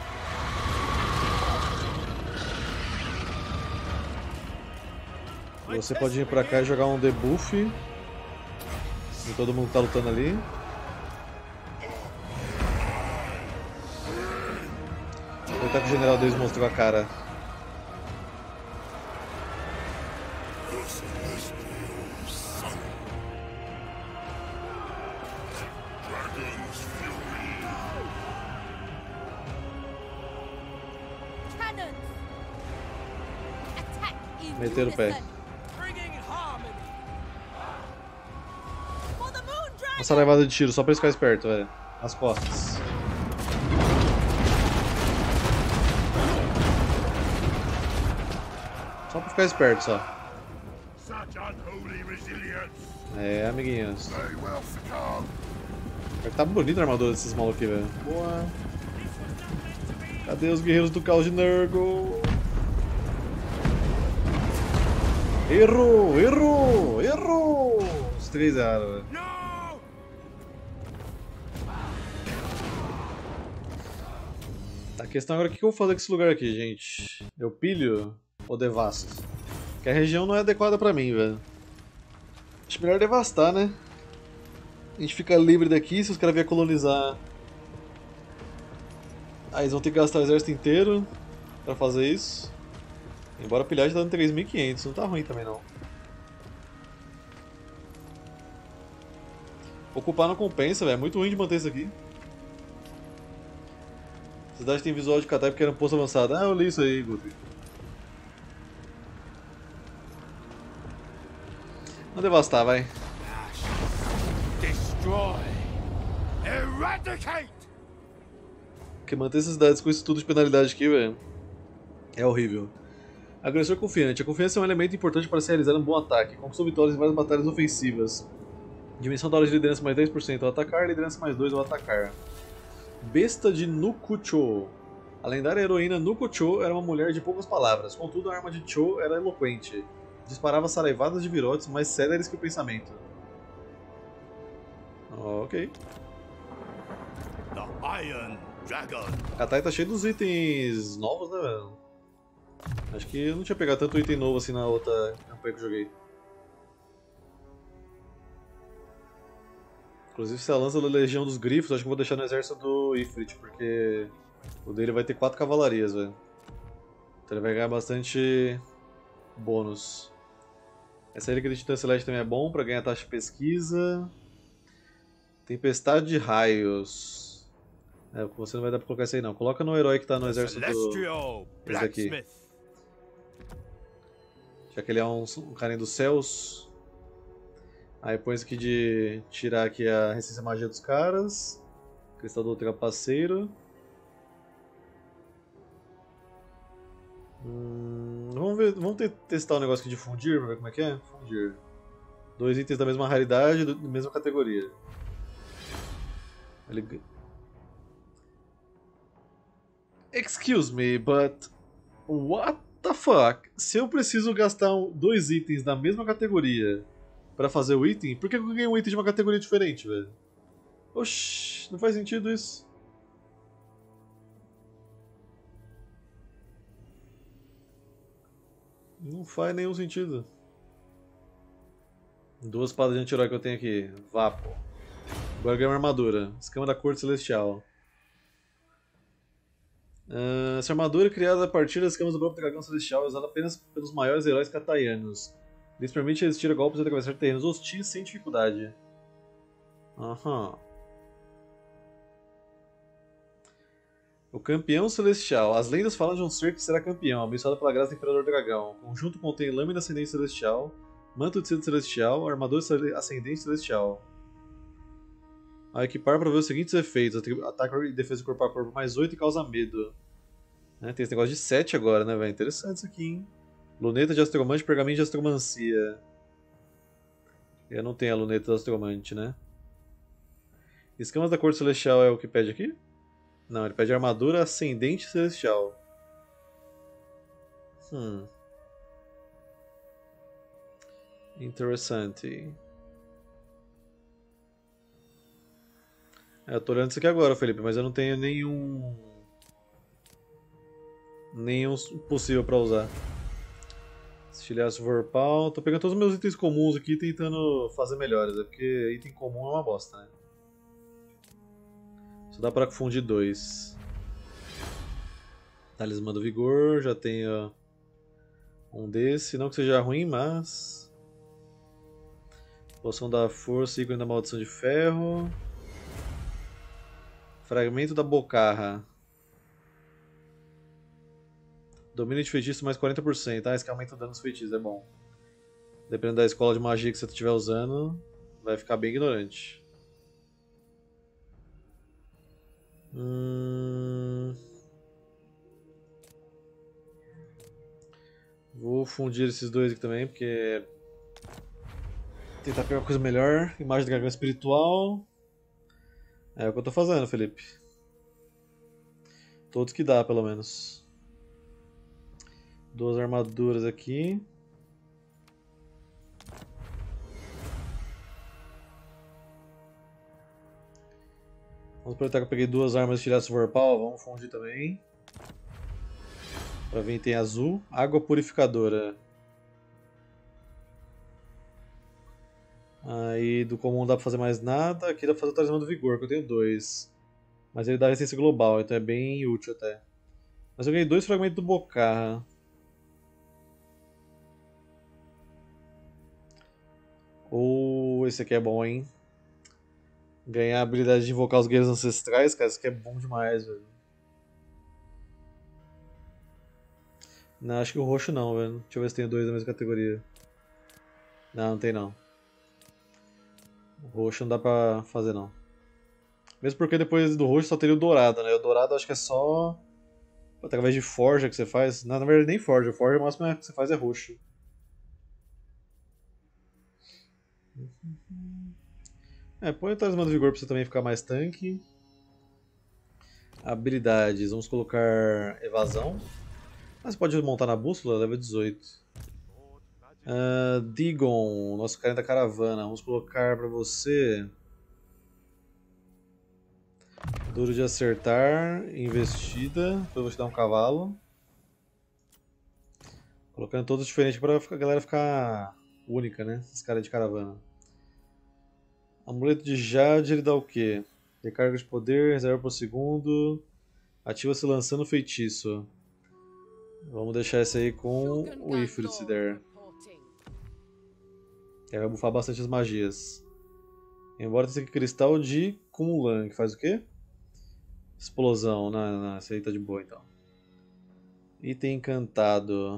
Você pode vir pra cá e jogar um debuff em todo mundo que tá lutando ali. Aproveitar que o general deles mostrou a cara. Cannons! Attack in Meteram o pé. unison! Bringing harmony. For the Moon Dragon! Essa levada de tiro só pra eles ficarem espertos, velho. Nas costas. Só pra ficar esperto, só. Such unholy resilience. É, amiguinhos. May well succumb. Tá bonita a armadura desses malucos aqui, velho. Boa. Cadê os guerreiros do caos de Nurgle? Errou! Errou! Errou! Os três erraram, velho. No! A questão agora é o que eu vou fazer com esse lugar aqui, gente. Eu pilho ou devasto? Porque a região não é adequada pra mim, velho. Acho melhor devastar, né? A gente fica livre daqui, se os caras vierem colonizar. Aí eles vão ter que gastar o exército inteiro pra fazer isso. Embora a pilhagem tá dando 3.500, não tá ruim também não. Ocupar não compensa, velho. É muito ruim de manter isso aqui. A cidade tem visual de Katai porque era um posto avançado. Ah, eu li isso aí, Guthrie. Vamos devastar, vai. Destroy. Eradicate. Porque manter essas cidades com isso tudo de penalidade aqui, velho, é horrível. Agressor confiante. A confiança é um elemento importante para se realizar um bom ataque. Conquistou vitórias em várias batalhas ofensivas. Dimensão da hora de liderança mais 10% ao atacar, liderança mais 2 ao atacar. Besta de Nuku-Cho. A lendária heroína Nuku-Cho era uma mulher de poucas palavras, contudo a arma de Cho era eloquente. Disparava saraivadas de virotes mais céleres que o pensamento. Ok. The Iron Dragon. Katai tá cheio dos itens novos, né, velho? Acho que eu não tinha pegado tanto item novo assim na outra campanha que eu joguei. Inclusive, se a lança da Legião dos Grifos, acho que eu vou deixar no exército do Ifrit, porque o dele vai ter 4 cavalarias, velho. Então ele vai ganhar bastante bônus. Essa ilha de Titã Celeste também é bom pra ganhar taxa de pesquisa. Tempestade de Raios. É, você não vai dar pra colocar isso aí não. Coloca no herói que tá no exército do... Celestial Esse daqui. Blacksmith. Já que ele é um carinha dos céus. Aí põe isso aqui de tirar aqui a resistência à magia dos caras. Cristal do Trapaceiro. Vamos ver, vamos testar o negócio aqui de fundir pra ver como é que é. Fundir. 2 itens da mesma raridade, da mesma categoria. Ele... Excuse me, but... What the fuck? Se eu preciso gastar 2 itens da mesma categoria pra fazer o item, por que eu ganhei um item de uma categoria diferente, velho? Oxi, não faz sentido isso. Não faz nenhum sentido. 2 espadas de anti-herói que eu tenho aqui. Vapo. Agora ganhei uma armadura. Escama da Corte Celestial. Essa armadura é criada a partir das escamas do próprio dragão celestial e usada apenas pelos maiores heróis kataianos. Isso permite resistir a golpes e atravessar terrenos hostis sem dificuldade. Aham. O campeão celestial. As lendas falam de um ser que será campeão, abençoado pela graça do Imperador Dragão. O conjunto contém lâmina ascendente celestial, manto de seda celestial, armadura ascendente celestial. A equipar para ver os seguintes efeitos: ataque e defesa corpo a corpo mais 8 e causa medo. Tem esse negócio de 7 agora, né, velho? Interessante isso aqui, hein? Luneta de astromante, pergaminho de astromancia. Eu não tenho a luneta do astromante, né? Escamas da Corte Celestial é o que pede aqui? Não, ele pede armadura ascendente celestial. Interessante. Eu tô olhando isso aqui agora, Felipe, mas eu não tenho nenhum possível pra usar. Estilhaço Vorpal. Tô pegando todos os meus itens comuns aqui e tentando fazer melhores, porque item comum é uma bosta, né? Só dá pra fundir 2. Talismã do Vigor, já tenho um desse, não que seja ruim, mas... Poção da Força, ícone da Maldição de Ferro. Fragmento da Bocarra. Domínio de feitiço mais 40%. Esse que aumenta o dano dos feitiços, é bom. Dependendo da escola de magia que você estiver usando, vai ficar bem ignorante. Vou fundir esses 2 aqui também, porque... Tentar pegar uma coisa melhor. Imagem do dragão espiritual. É o que eu tô fazendo, Felipe. Todos que dá, pelo menos. 2 armaduras aqui. Vamos aproveitar que eu peguei 2 armas e tirar esse Vorpal. Vamos fundir também. Pra vir tem azul. Água purificadora. Aí do comum não dá pra fazer mais nada. Aqui dá pra fazer o talismã do vigor, que eu tenho 2. Mas ele dá resistência global, então é bem útil até. Mas eu ganhei 2 fragmentos do Bocarra. Ou esse aqui é bom, hein? Ganhar a habilidade de invocar os guerreiros ancestrais, cara, isso aqui é bom demais, velho. Não, acho que o roxo não, velho. Deixa eu ver se tem 2 da mesma categoria. Não, não tem não. O roxo não dá pra fazer não. Mesmo porque depois do roxo só teria o dourado, né? O dourado acho que é só através de forja que você faz. Não, na verdade nem forja. Forja o máximo que você faz é roxo. Põe o talismã do vigor pra você também ficar mais tanque. Habilidades, vamos colocar evasão. Você pode montar na bússola, level 18. Digon, nosso carinha da caravana, vamos colocar pra você. Duro de acertar, investida, depois eu vou te dar um cavalo. Colocando todos diferentes pra a galera ficar única, né? Esses caras de caravana. Amuleto de Jade, ele dá o quê? Recarga de poder, reserva por segundo. Ativa-se lançando feitiço. Vamos deixar esse aí com o Ifrit se der. Que vai bufar bastante as magias. Embora tenha aqui cristal de Kumulan, que faz o quê? Explosão. Não, esse aí tá de boa então. Item encantado.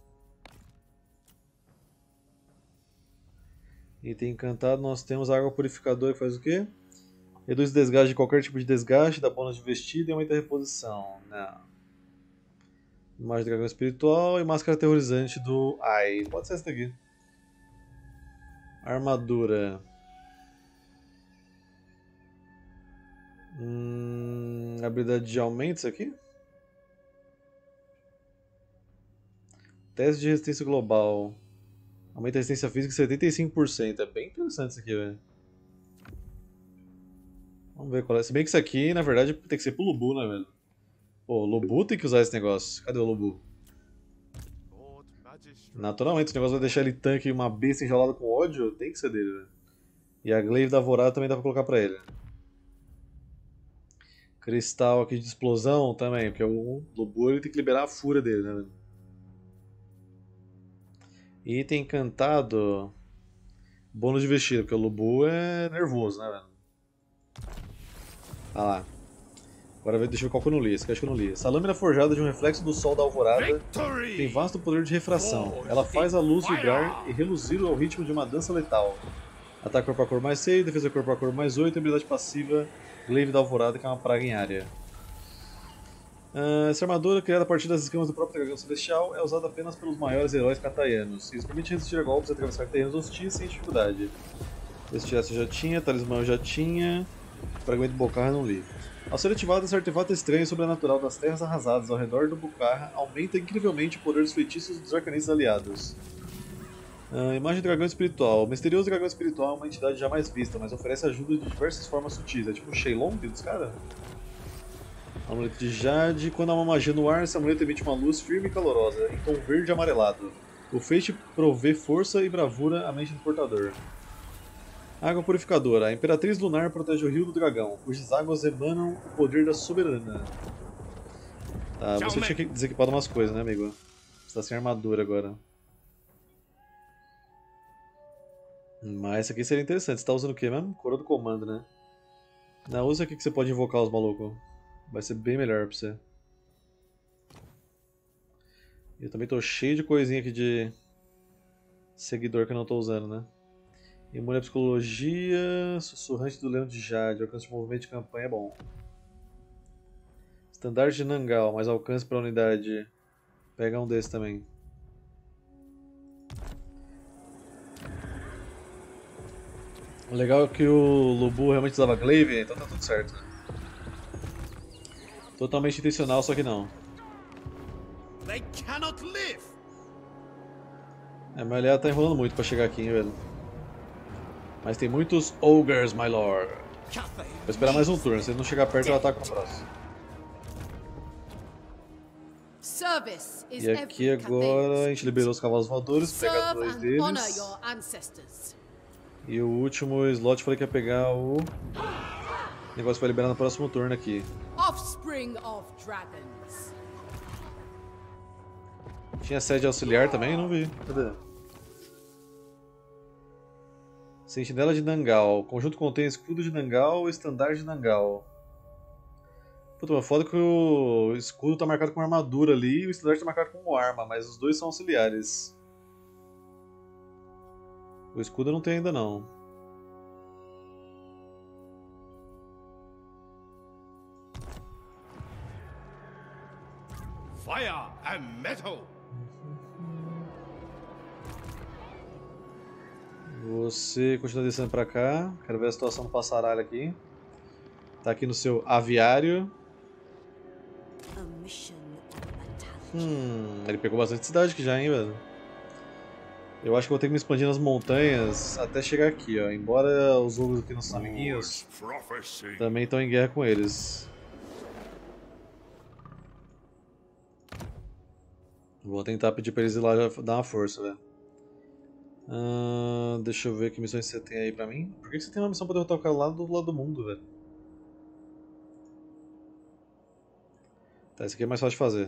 Item encantado, nós temos água purificadora que faz o quê? Reduz o desgaste de qualquer tipo de desgaste, dá bônus de vestido e aumenta a reposição. Não. Imagem do dragão espiritual e máscara aterrorizante do Ai. Pode ser essa daqui. Armadura. Habilidade de aumento isso aqui? Teste de resistência global. Aumenta a resistência física em 75%. É bem interessante isso aqui, velho. Vamos ver qual é. Se bem que isso aqui, na verdade, tem que ser pro Lubu, né, velho? Pô, o Lubu tem que usar esse negócio. Cadê o Lubu? Naturalmente, esse negócio vai deixar ele tanque uma besta enjaulada com ódio. Tem que ser dele, velho. E a Glaive da Alvorada também dá pra colocar pra ele. Cristal aqui de explosão também, porque o Lubu ele tem que liberar a fúria dele, né, velho? Item encantado. Bônus de vestido, porque o Lubu é nervoso, né, velho? Ah lá. Agora deixa eu ver qual que eu não li. Esse que eu acho que eu não li. Essa lâmina forjada de um reflexo do sol da alvorada tem vasto poder de refração. Ela faz a luz vibrar e reluzir ao ritmo de uma dança letal. Ataque corpo a corpo mais 6, defesa corpo a corpo mais 8, habilidade passiva Glaive da Alvorada, que é uma praga em área. Essa armadura, criada a partir das escamas do próprio dragão celestial, é usada apenas pelos maiores heróis kataianos. Isso permite resistir a golpes e atravessar terrenos hostis sem dificuldade. Esse eu já tinha, talismã eu já tinha, fragmento do Bocarra não li. Ao ser ativado, esse artefato estranho e sobrenatural das terras arrasadas ao redor do Bocarra aumenta incrivelmente o poder dos feitiços dos arcanistas aliados. Imagem do dragão espiritual. O misterioso dragão espiritual é uma entidade jamais vista, mas oferece ajuda de diversas formas sutis. É tipo o Shenlong dos caras? Amuleto de Jade. Quando há uma magia no ar, esse amuleto emite uma luz firme e calorosa, em tom verde e amarelado. O feixe provê força e bravura à mente do portador. Água purificadora. A Imperatriz Lunar protege o rio do dragão, cujas águas emanam o poder da soberana. Tá, você tinha desequipado umas coisas, né, amigo? Você tá sem armadura agora. Mas essa aqui seria interessante. Você tá usando o que mesmo? Coroa do comando, né? Não, usa aqui que você pode invocar os malucos. Vai ser bem melhor pra você. Eu também tô cheio de coisinha aqui de seguidor que eu não tô usando, né? Imune à psicologia, sussurrante do leão de Jade, alcance de movimento de campanha é bom. Estandarte de Nangal, mais alcance para unidade. Pega um desse também. O legal é que o Lubu realmente usava Glaive, então tá tudo certo, né? Totalmente intencional, só que não. They cannot live. Mas aliás tá enrolando muito pra chegar aqui, hein, velho. Mas tem muitos Ogres, my lord. Cathay. Vou esperar mais um turno, se ele não chegar perto eu ataco no próximo. Service is E aqui every agora a Cathay's. gente liberou os cavalos voadores, pega Serve dois and honor deles. your ancestors. E o último slot falei que ia pegar o negócio pra liberar no próximo turno aqui. Offspring of dragons. Tinha sede auxiliar também? Não vi. Cadê? Sentinela de Nangal. O conjunto contém escudo de Nangal e estandarte de Nangal. Puta, mas foda que o escudo tá marcado com armadura ali e o estandarte tá marcado com arma, mas os dois são auxiliares. O escudo eu não tenho ainda não. Fire and metal. Você continua descendo pra cá. Quero ver a situação do passaralho aqui. Tá aqui no seu aviário. A mission of battalion. Ele pegou bastante cidade aqui já, hein, velho. Eu acho que vou ter que me expandir nas montanhas até chegar aqui, ó. Embora os ogros aqui, nossos amiguinhos, Prophecy. também estão em guerra com eles. Vou tentar pedir pra eles ir lá já dar uma força, velho. Deixa eu ver que missões você tem aí pra mim. Por que você tem uma missão pra derrotar o cara lá do lado do mundo, velho? Tá, esse aqui é mais fácil de fazer.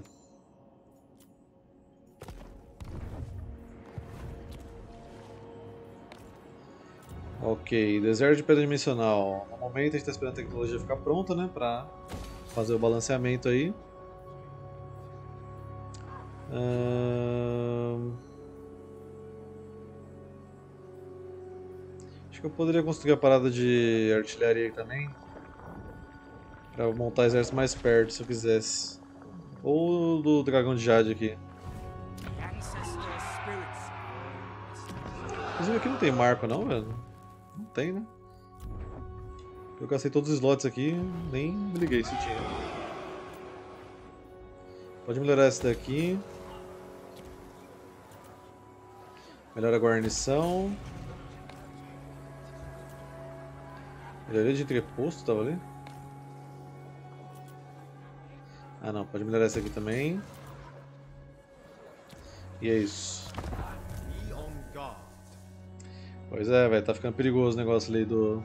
Ok, deserto de pedra dimensional. No momento a gente está esperando a tecnologia ficar pronta, né, pra fazer o balanceamento aí. Acho que eu poderia construir a parada de artilharia aí também, pra montar exército mais perto se eu quisesse. Ou do dragão de Jade aqui. Ancestor spirits. Inclusive aqui não tem marco não, velho. Não tem, né? Eu cacei todos os slots aqui, nem me liguei se tinha. Pode melhorar esse daqui. Melhora a guarnição. Melhoria de entreposto, tava ali? Ah não, pode melhorar esse aqui também. E é isso. Be on guard. Pois é, velho, tá ficando perigoso o negócio ali do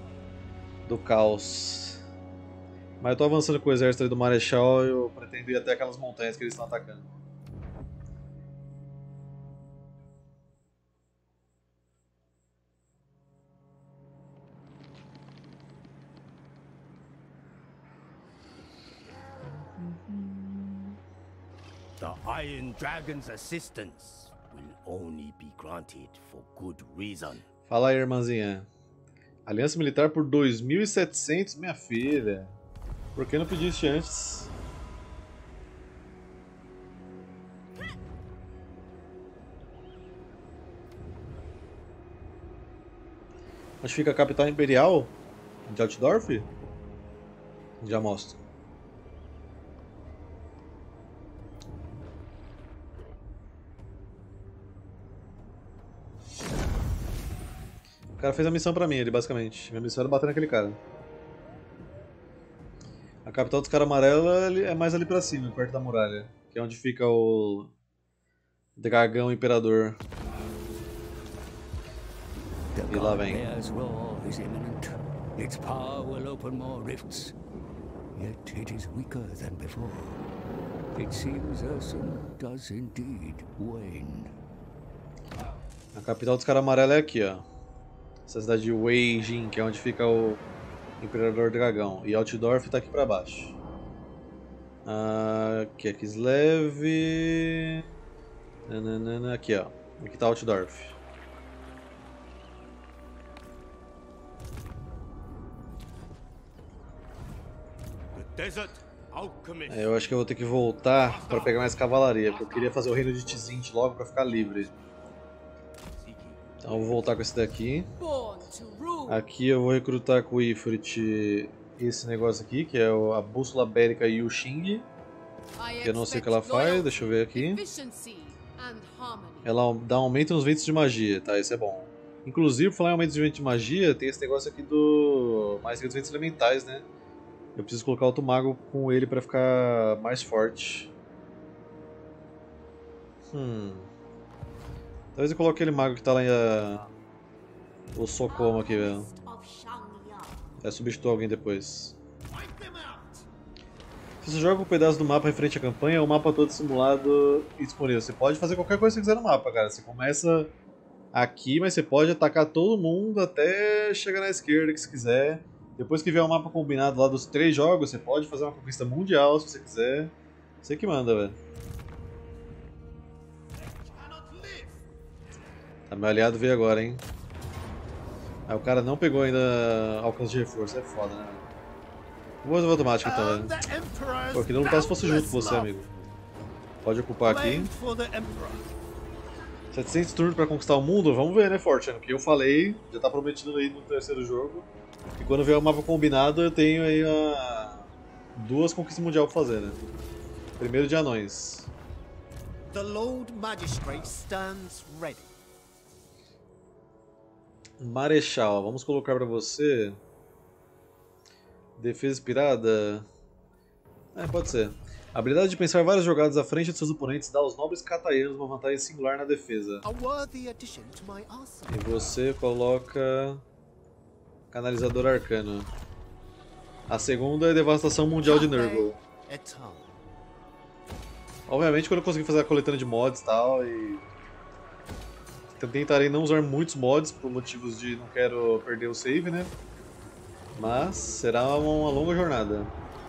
caos. Mas eu tô avançando com o exército ali do Marechal e eu pretendo ir até aquelas montanhas que eles estão atacando. The Iron Dragon's assistance will only be granted for good reason. Fala aí, irmãzinha. Aliança militar por 2.700, minha filha. Por que não pediste antes? Onde fica a capital imperial? De Altdorf? Já mostro. O cara fez a missão pra mim, ele basicamente. Minha missão era bater naquele cara. A capital dos caras amarelos é mais ali pra cima, perto da muralha. Que é onde fica o dragão imperador. E lá vem. Bear's roar is imminent. Its power will open more rifts. Yet it is weaker than before. It seems Ursun does indeed wane. A capital dos caras amarelos é aqui, ó. Essa cidade de Weijin, que é onde fica o Imperador Dragão. E Altdorf tá aqui pra baixo. Aqui é Kislev. Aqui, ó. Aqui tá Altdorf. The desert alchemist. Eu acho que eu vou ter que voltar pra pegar mais cavalaria, porque eu queria fazer o reino de Tzint logo pra ficar livre. Então eu vou voltar com esse daqui. Born to rule. Aqui eu vou recrutar com o Ifrit esse negócio aqui, que é a bússola bélica Yuxing. I Que eu não sei o que ela expect faz, deixa eu ver aqui. efficiency and harmony. Ela dá um aumento nos ventos de magia, tá? Isso é bom. Inclusive, por falar em aumento de vento de magia, tem esse negócio aqui do Maestria dos Ventos Elementais, né? Eu preciso colocar outro mago com ele pra ficar mais forte. Talvez eu coloque aquele mago que tá lá em... o Sokomo aqui, velho. É substituir alguém depois. Se você joga um pedaço do mapa referente à campanha, o mapa todo simulado e disponível. Você pode fazer qualquer coisa que você quiser no mapa, cara. Você começa aqui, mas você pode atacar todo mundo até chegar na esquerda que você quiser. Depois que vier o mapa combinado lá dos 3 jogos, você pode fazer uma conquista mundial se você quiser. Você que manda, velho. Tá, meu aliado veio agora, hein. O cara não pegou ainda alcance de reforço, é foda, né? Vou resolver automático então, velho. Pô, eu queria lutar se fosse junto com você, amigo. Pode ocupar aqui. 700 turnos pra conquistar o mundo? Vamos ver, né, Fortune? Porque eu falei, já tá prometido aí no 3º jogo. E quando vier o mapa combinado, eu tenho aí 2 conquistas mundial pra fazer, né? Primeiro de anões. The Lord Magistrate stands ready. Marechal, vamos colocar pra você. Defesa inspirada. Pode ser. A habilidade de pensar várias jogadas à frente de seus oponentes dá aos nobres cataianos uma vantagem singular na defesa. E você coloca Canalizador Arcano. A segunda é Devastação Mundial de Nurgle. Obviamente quando eu conseguir fazer a coletânea de mods e tal, e tentarei não usar muitos mods por motivos de não quero perder o save, né? Mas será uma longa jornada.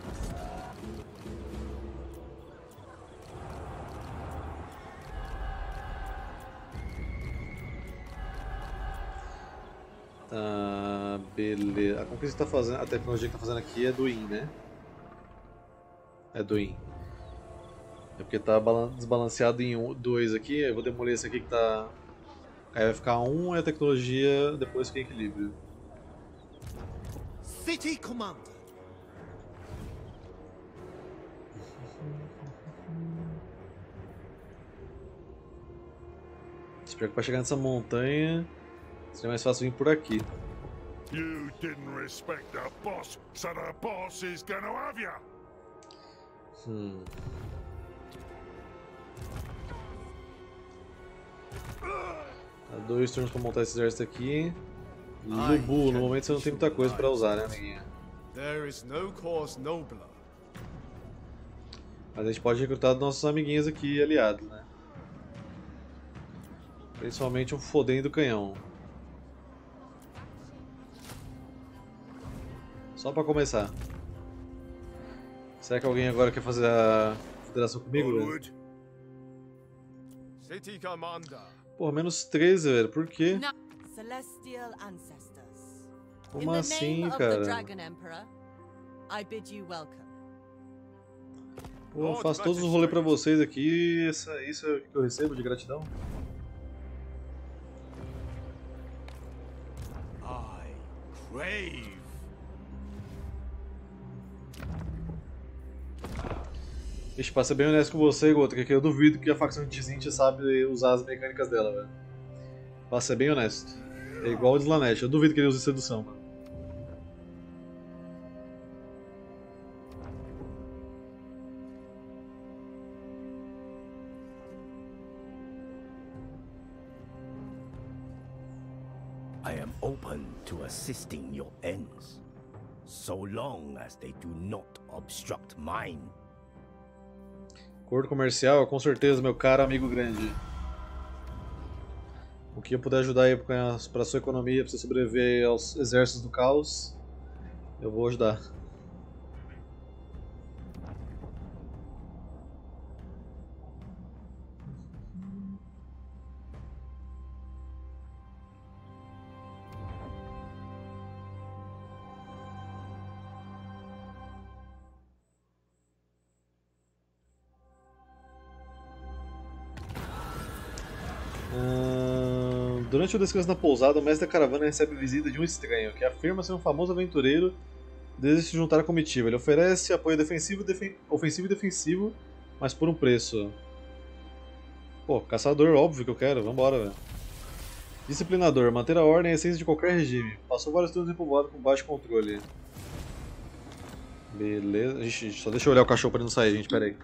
Tá, beleza. A conquista que tá fazendo, a tecnologia que tá fazendo aqui é do IN, né? É do IN. É porque tá desbalanceado em 2 aqui, eu vou demolir esse aqui que tá... Aí vai ficar 1 e a tecnologia depois fica em equilíbrio. City Commander. Espero que para chegar nessa montanha seria mais fácil vir por aqui. You didn't respect the boss, so the boss is gonna have ya. Há 2 turnos para montar esse exército aqui. Lubu, no momento você não tem muita coisa para usar, né, amiguinha? Mas a gente pode recrutar nossos amiguinhos aqui aliados, né? Principalmente um fodendo canhão. Só para começar. Será que alguém agora quer fazer a federação comigo? City Commander. Porra, menos 13, velho. Por quê? Celestial ancestors. Como assim, cara? Pô, eu faço todos os rolês pra vocês aqui. Isso é o que eu recebo de gratidão? I crave. Vixe, pra ser bem honesto com você, Gota, que eu duvido que a facção de Tzint sabe usar as mecânicas dela, velho. Pra ser bem honesto. É igual o de Slanesh, eu duvido que ele use sedução, mano. I am open to assisting your ends, so long as they do not obstruct mine. Acordo comercial, com certeza, meu caro amigo grande. O que eu puder ajudar aí pra sua economia, pra você sobreviver aos exércitos do caos, eu vou ajudar. Durante o descanso na pousada, o mestre da caravana recebe visita de um estranho, que afirma ser um famoso aventureiro e deseja se juntar à comitiva. Ele oferece apoio ofensivo e defensivo, mas por um preço. Pô, caçador, óbvio que eu quero, vambora, velho. Disciplinador. Manter a ordem é a essência de qualquer regime. Passou vários turnos em povoado com baixo controle. Beleza. Ixi, só deixa eu olhar o cachorro pra ele não sair, gente. Pera aí.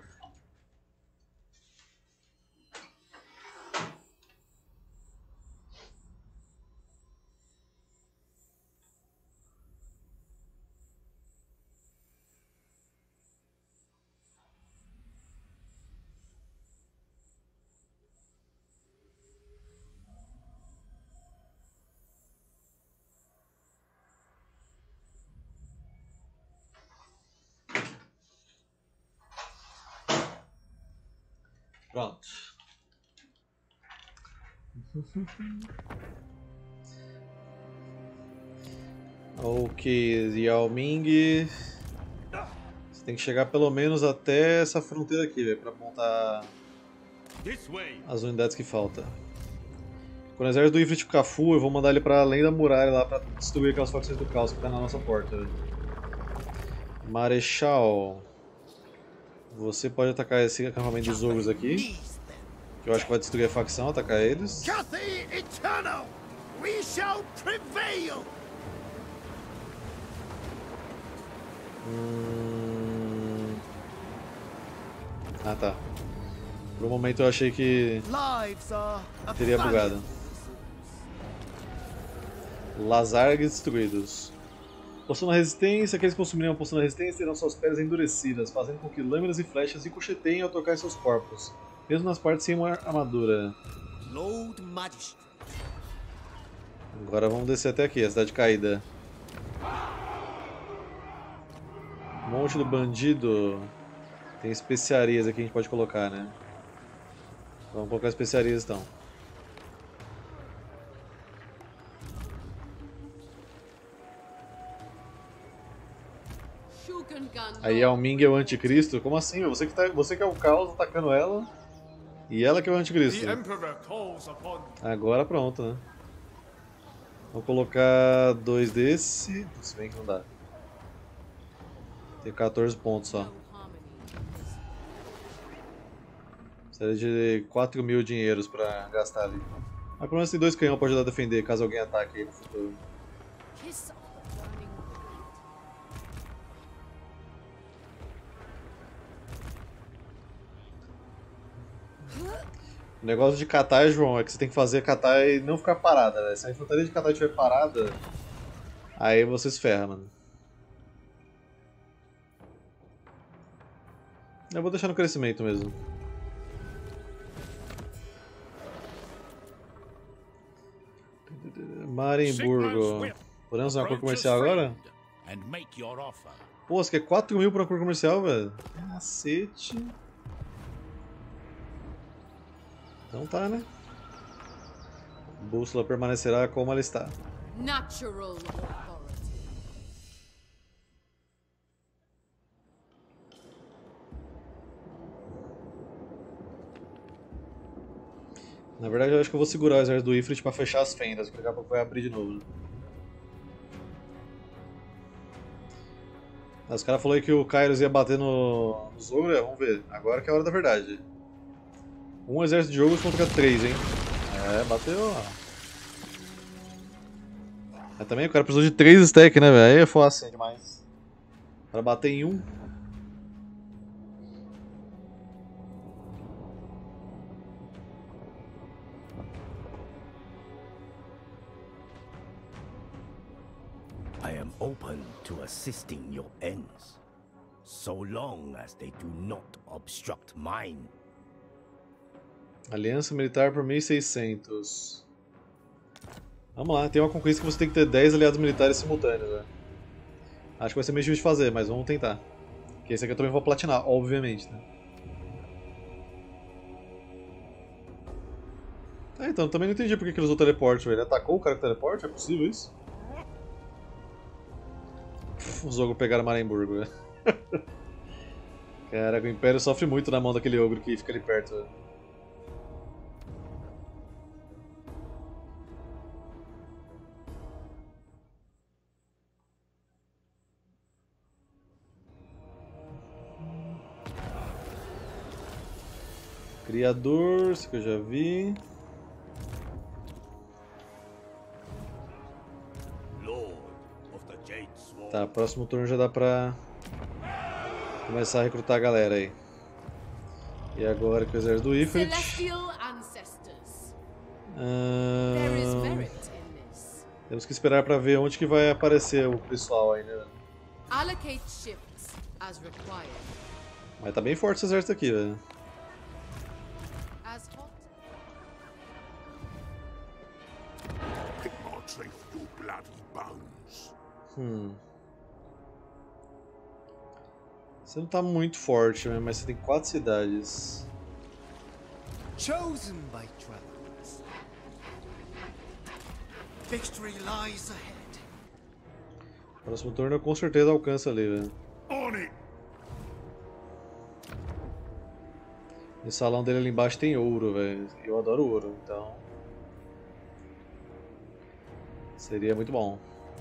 Pronto. Ok, Yao Ming. Você tem que chegar pelo menos até essa fronteira aqui, velho, pra montar as unidades que faltam. Quando o exército do Ifrit ficar full, eu vou mandar ele pra além da muralha lá pra destruir aquelas forças do caos que tá na nossa porta. Véio. Marechal. Você pode atacar esse acampamento dos ogros aqui, que eu acho que vai destruir a facção, atacar eles. Cathay Eternal, we shall prevail. Ah tá. Por um momento eu achei que teria bugado. Lazargues destruídos. Poção na resistência, aqueles que consumirem uma poção na resistência terão suas peles endurecidas, fazendo com que lâminas e flechas ricocheteiem ao tocar em seus corpos, mesmo nas partes sem uma armadura. Lord Magistrate. Agora vamos descer até aqui, a cidade caída. Monte do Bandido. Tem especiarias aqui que a gente pode colocar, né? Vamos colocar especiarias então. Aí Yao Ming é o anticristo? Como assim? Você que é o caos atacando ela e ela que é o anticristo. Agora pronto, né? Vou colocar 2 desse. Se bem que não dá. Tem 14 pontos só. Precisaria de 4.000 dinheiros pra gastar ali. Mas pelo menos tem 2 canhões pra ajudar a defender caso alguém ataque aí no futuro. O negócio de Katai, João, é que você tem que fazer Katai não ficar parada, né? Se a infantaria de Katai estiver parada, aí você se ferra, mano. Eu vou deixar no crescimento mesmo. Marenburgo. Podemos usar uma cor comercial agora? Pô, você quer 4.000 pra uma cor comercial, velho? Cacete. Então tá, né? Bússola permanecerá como ela está. Natural authority. Na verdade, eu acho que eu vou segurar o exército do Ifrit pra fechar as fendas, porque daqui a pouco vai abrir de novo. Né? Os caras falaram que o Kairos ia bater no Zogro, vamos ver. Agora que é a hora da verdade. Um exército de ogros contra 3, hein? É, bateu. Mas também o cara precisou de 3 stacks, né, velho? Aí é fácil demais. Pra bater em um. I am open to assisting your ends, so long as they do not obstruct mine. Aliança militar por 1.600. Vamos lá, tem uma conquista que você tem que ter 10 aliados militares simultâneos, né? Acho que vai ser meio difícil de fazer, mas vamos tentar. Porque esse aqui eu também vou platinar, obviamente, né? Então, também não entendi porque ele usou o teleporte, velho. Ele atacou o cara com o teleporte? É possível isso? Os ogros pegaram Marenburgo, velho. Caraca, o Império sofre muito na mão daquele ogro que fica ali perto, velho. Criador, isso que eu já vi. Tá, próximo turno já dá pra começar a recrutar a galera aí. E agora que o exército do Ifrit. Celestial ancestors. There is merit in this. Temos que esperar pra ver onde que vai aparecer o pessoal aí, né? Allocate shifts as required. Mas tá bem forte esse exército aqui, velho. As hot. It marks they your bloody bones. Você não tá muito forte, né? Mas você tem 4 cidades. Chosen by travelers. Victory lies ahead. Próximo turno eu com certeza alcanço ali, velho. On it! O salão dele ali embaixo tem ouro, velho. Eu adoro ouro, então. Seria muito bom.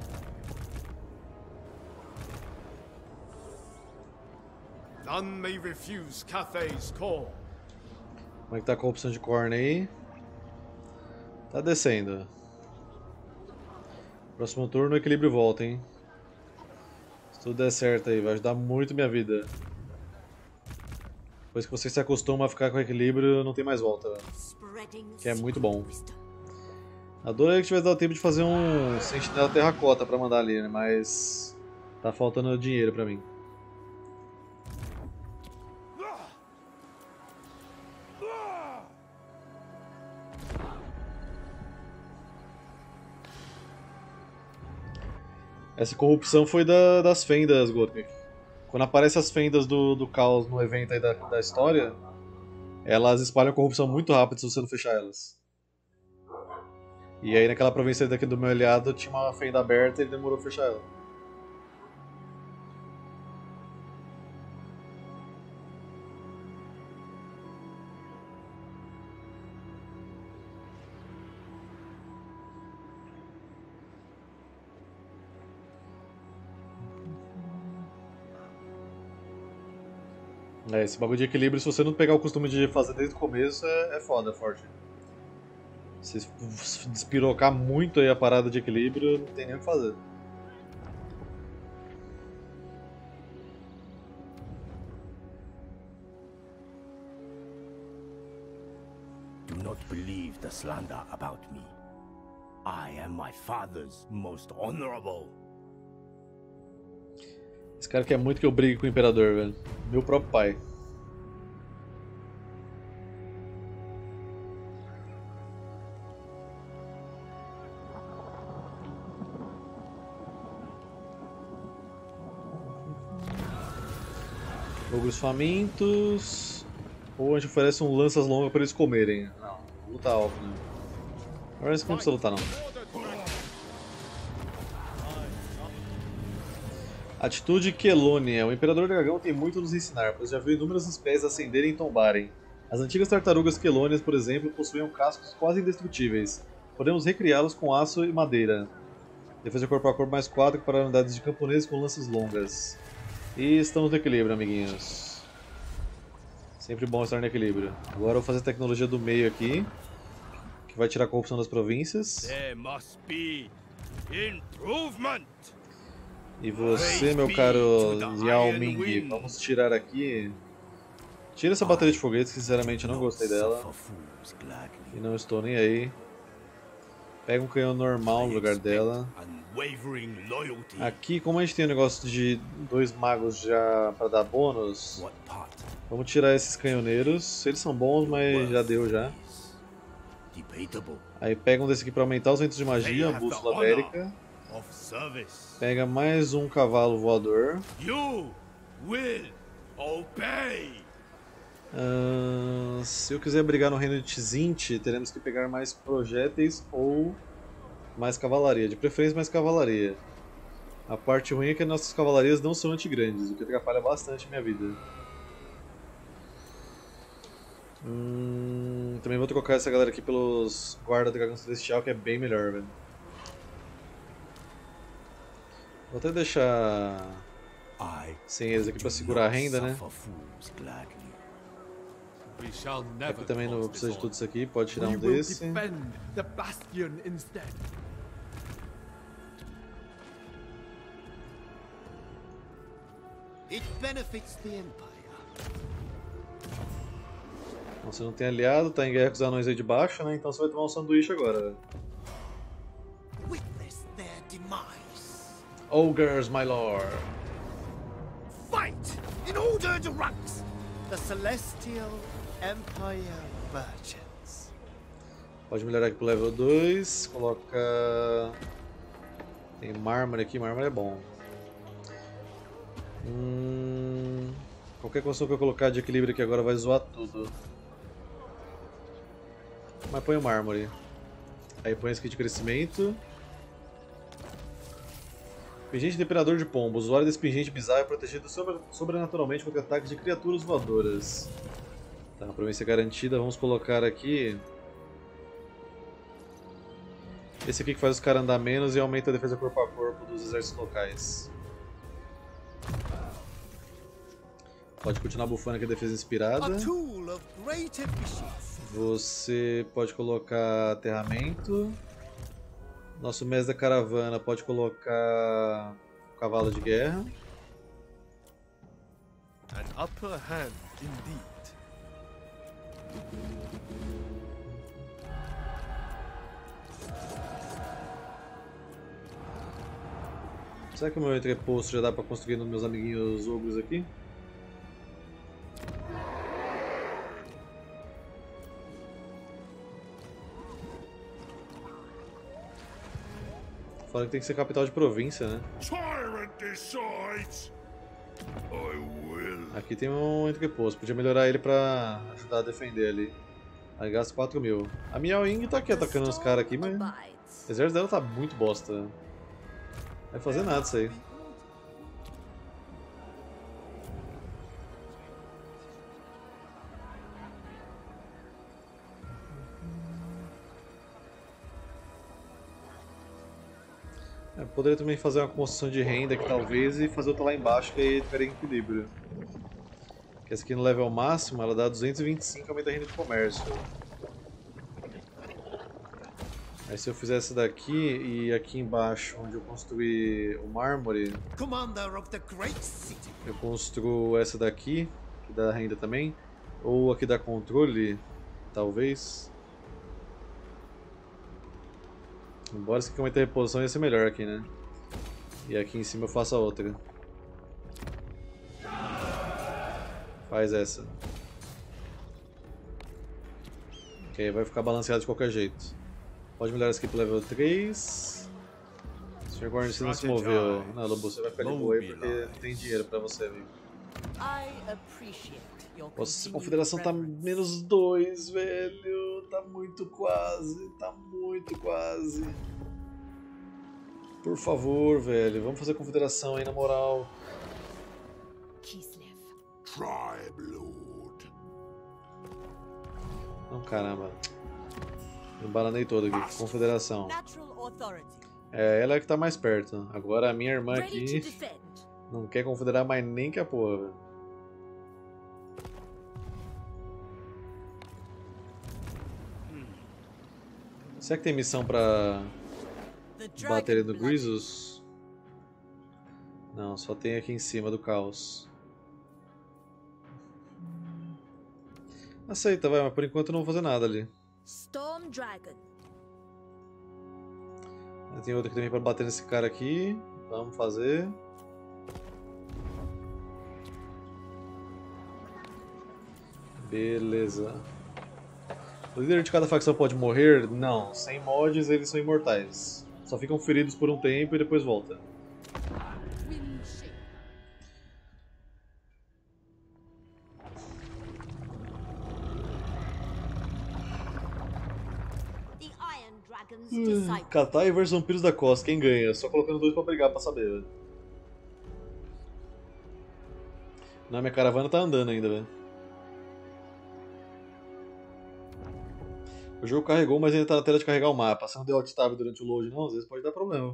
None may refuse Cathay's call. Como é que tá a corrupção de Khorne aí? Tá descendo. Próximo turno o equilíbrio volta, hein? Se tudo der certo aí, vai ajudar muito minha vida. Depois que você se acostuma a ficar com equilíbrio, não tem mais volta. Que é muito bom. Adoraria que tivesse dado tempo de fazer um sentinela terracota pra mandar ali, né? Mas tá faltando dinheiro pra mim. Essa corrupção foi das fendas, Gottmik. Quando aparecem as fendas do caos no evento aí da história, elas espalham corrupção muito rápido se você não fechar elas. E aí naquela província daqui do meu aliado tinha uma fenda aberta e ele demorou a fechar ela. Esse bagulho de equilíbrio, se você não pegar o costume de fazer desde o começo, é foda, forte. Se despirocar muito aí a parada de equilíbrio, não tem nem o que fazer. Do not believe the slander about me. I am my father's most honorable. Esse cara quer muito que eu brigue com o Imperador, velho. Meu próprio pai. Ogros famintos. Ou a gente oferece um lanças longas para eles comerem. Não, luta alta, né? Agora não precisa lutar, não. Atitude Quelônia. O Imperador Dragão tem muito a nos ensinar, pois já viu inúmeras espécies ascenderem e tombarem. As antigas tartarugas Quelônias, por exemplo, possuíam cascos quase indestrutíveis. Podemos recriá-los com aço e madeira. Defesa corpo a corpo mais 4 para unidades de camponeses com lanças longas. E estamos no equilíbrio, amiguinhos. Sempre bom estar no equilíbrio. Agora eu vou fazer a tecnologia do meio aqui, que vai tirar a corrupção das províncias. There must be improvement. E você, meu caro Yao Ming, vamos tirar aqui. Tira essa bateria de foguetes, que sinceramente eu não gostei dela. E não estou nem aí. Pega um canhão normal no lugar dela. Aqui, como a gente tem um negócio de 2 magos já para dar bônus, vamos tirar esses canhoneiros. Eles são bons, mas já deu já. Aí pega um desse aqui para aumentar os ventos de magia, a bússola América. Pega mais um cavalo voador. Se eu quiser brigar no reino de Tzint, teremos que pegar mais projéteis ou mais cavalaria. De preferência mais cavalaria. A parte ruim é que nossas cavalarias não são antigrandes, o que atrapalha bastante a minha vida. Também vou trocar essa galera aqui pelos guarda dragão celestial, que é bem melhor, velho. Vou até deixar sem eles aqui pra segurar a renda, né? Aqui também não precisa de tudo isso aqui, pode tirar um desse. It benefits the Empire. Então, você não tem aliado, tá em guerra com os anões aí de baixo, né? Então você vai tomar um sanduíche agora, velho. Witness their demise. Ogres, my lord. Fight in ordered ranks. The Celestial Empire merchants. Pode melhorar aqui pro level 2. Coloca... Tem mármore aqui, mármore é bom. Qualquer construção que eu colocar de equilíbrio aqui agora vai zoar tudo. Mas põe o mármore. Aí põe esse aqui de crescimento. Pingente Depenador de Pombo. O usuário desse pingente bizarro é protegido sobrenaturalmente contra ataques de criaturas voadoras. Tá, a província garantida. Vamos colocar aqui... Esse aqui que faz os caras andar menos e aumenta a defesa corpo a corpo dos exércitos locais. Pode continuar bufando aqui a defesa inspirada. Você pode colocar aterramento. Nosso mestre da caravana pode colocar cavalo de guerra. An upper hand indeed. Será que o meu entreposto já dá pra construir nos meus amiguinhos ogros aqui? Fala que tem que ser capital de província, né? Tyrant decides. I will. Aqui tem um entreposto, podia melhorar ele pra ajudar a defender ali. Aí gasta 4.000. A Miao Ying tá aqui atacando os caras aqui, mas o exército dela tá muito bosta. Não vai fazer nada isso aí. Poderia também fazer uma construção de renda aqui talvez e fazer outra lá embaixo que aí ficaria em equilíbrio. Que essa aqui no level máximo ela dá 225 aumenta a renda de comércio. Aí se eu fizer essa daqui e aqui embaixo onde eu construir o mármore, eu construo essa daqui, que dá renda também, ou aqui dá controle, talvez. Embora esse aqui aumente a reposição ia ser melhor aqui, né? E aqui em cima eu faço a outra. Faz essa. Ok, vai ficar balanceado de qualquer jeito. Pode melhorar isso aqui pro level 3. O Sr. Guarnição não se moveu. Não, Lobo, você vai ficar de boa aí porque não tem dinheiro pra você, amigo. Nossa, a confederação tá menos 2, velho. Tá muito quase. Tá muito quase. Por favor, velho. Vamos fazer a confederação aí, na moral. Tribe Lord. Não, caramba. Me embalanei todo aqui. Confederação. É, ela é que tá mais perto. Agora a minha irmã aqui não quer confederar mais nem que a porra, velho. Será que tem missão pra bater no Grisus? Não, só tem aqui em cima do caos. Aceita, vai, mas por enquanto eu não vou fazer nada ali. Storm Dragon. Tem outra aqui também pra bater nesse cara aqui. Vamos fazer. Beleza. O líder de cada facção pode morrer? Não. Sem mods eles são imortais. Só ficam feridos por um tempo e depois volta. Katai versus Vampiros da Costa, quem ganha? Só colocando 2 pra brigar pra saber, velho. Não, minha caravana tá andando ainda, velho. O jogo carregou, mas ainda tá na tela de carregar o mapa. Se não deu alt tab durante o load, não, às vezes pode dar problema.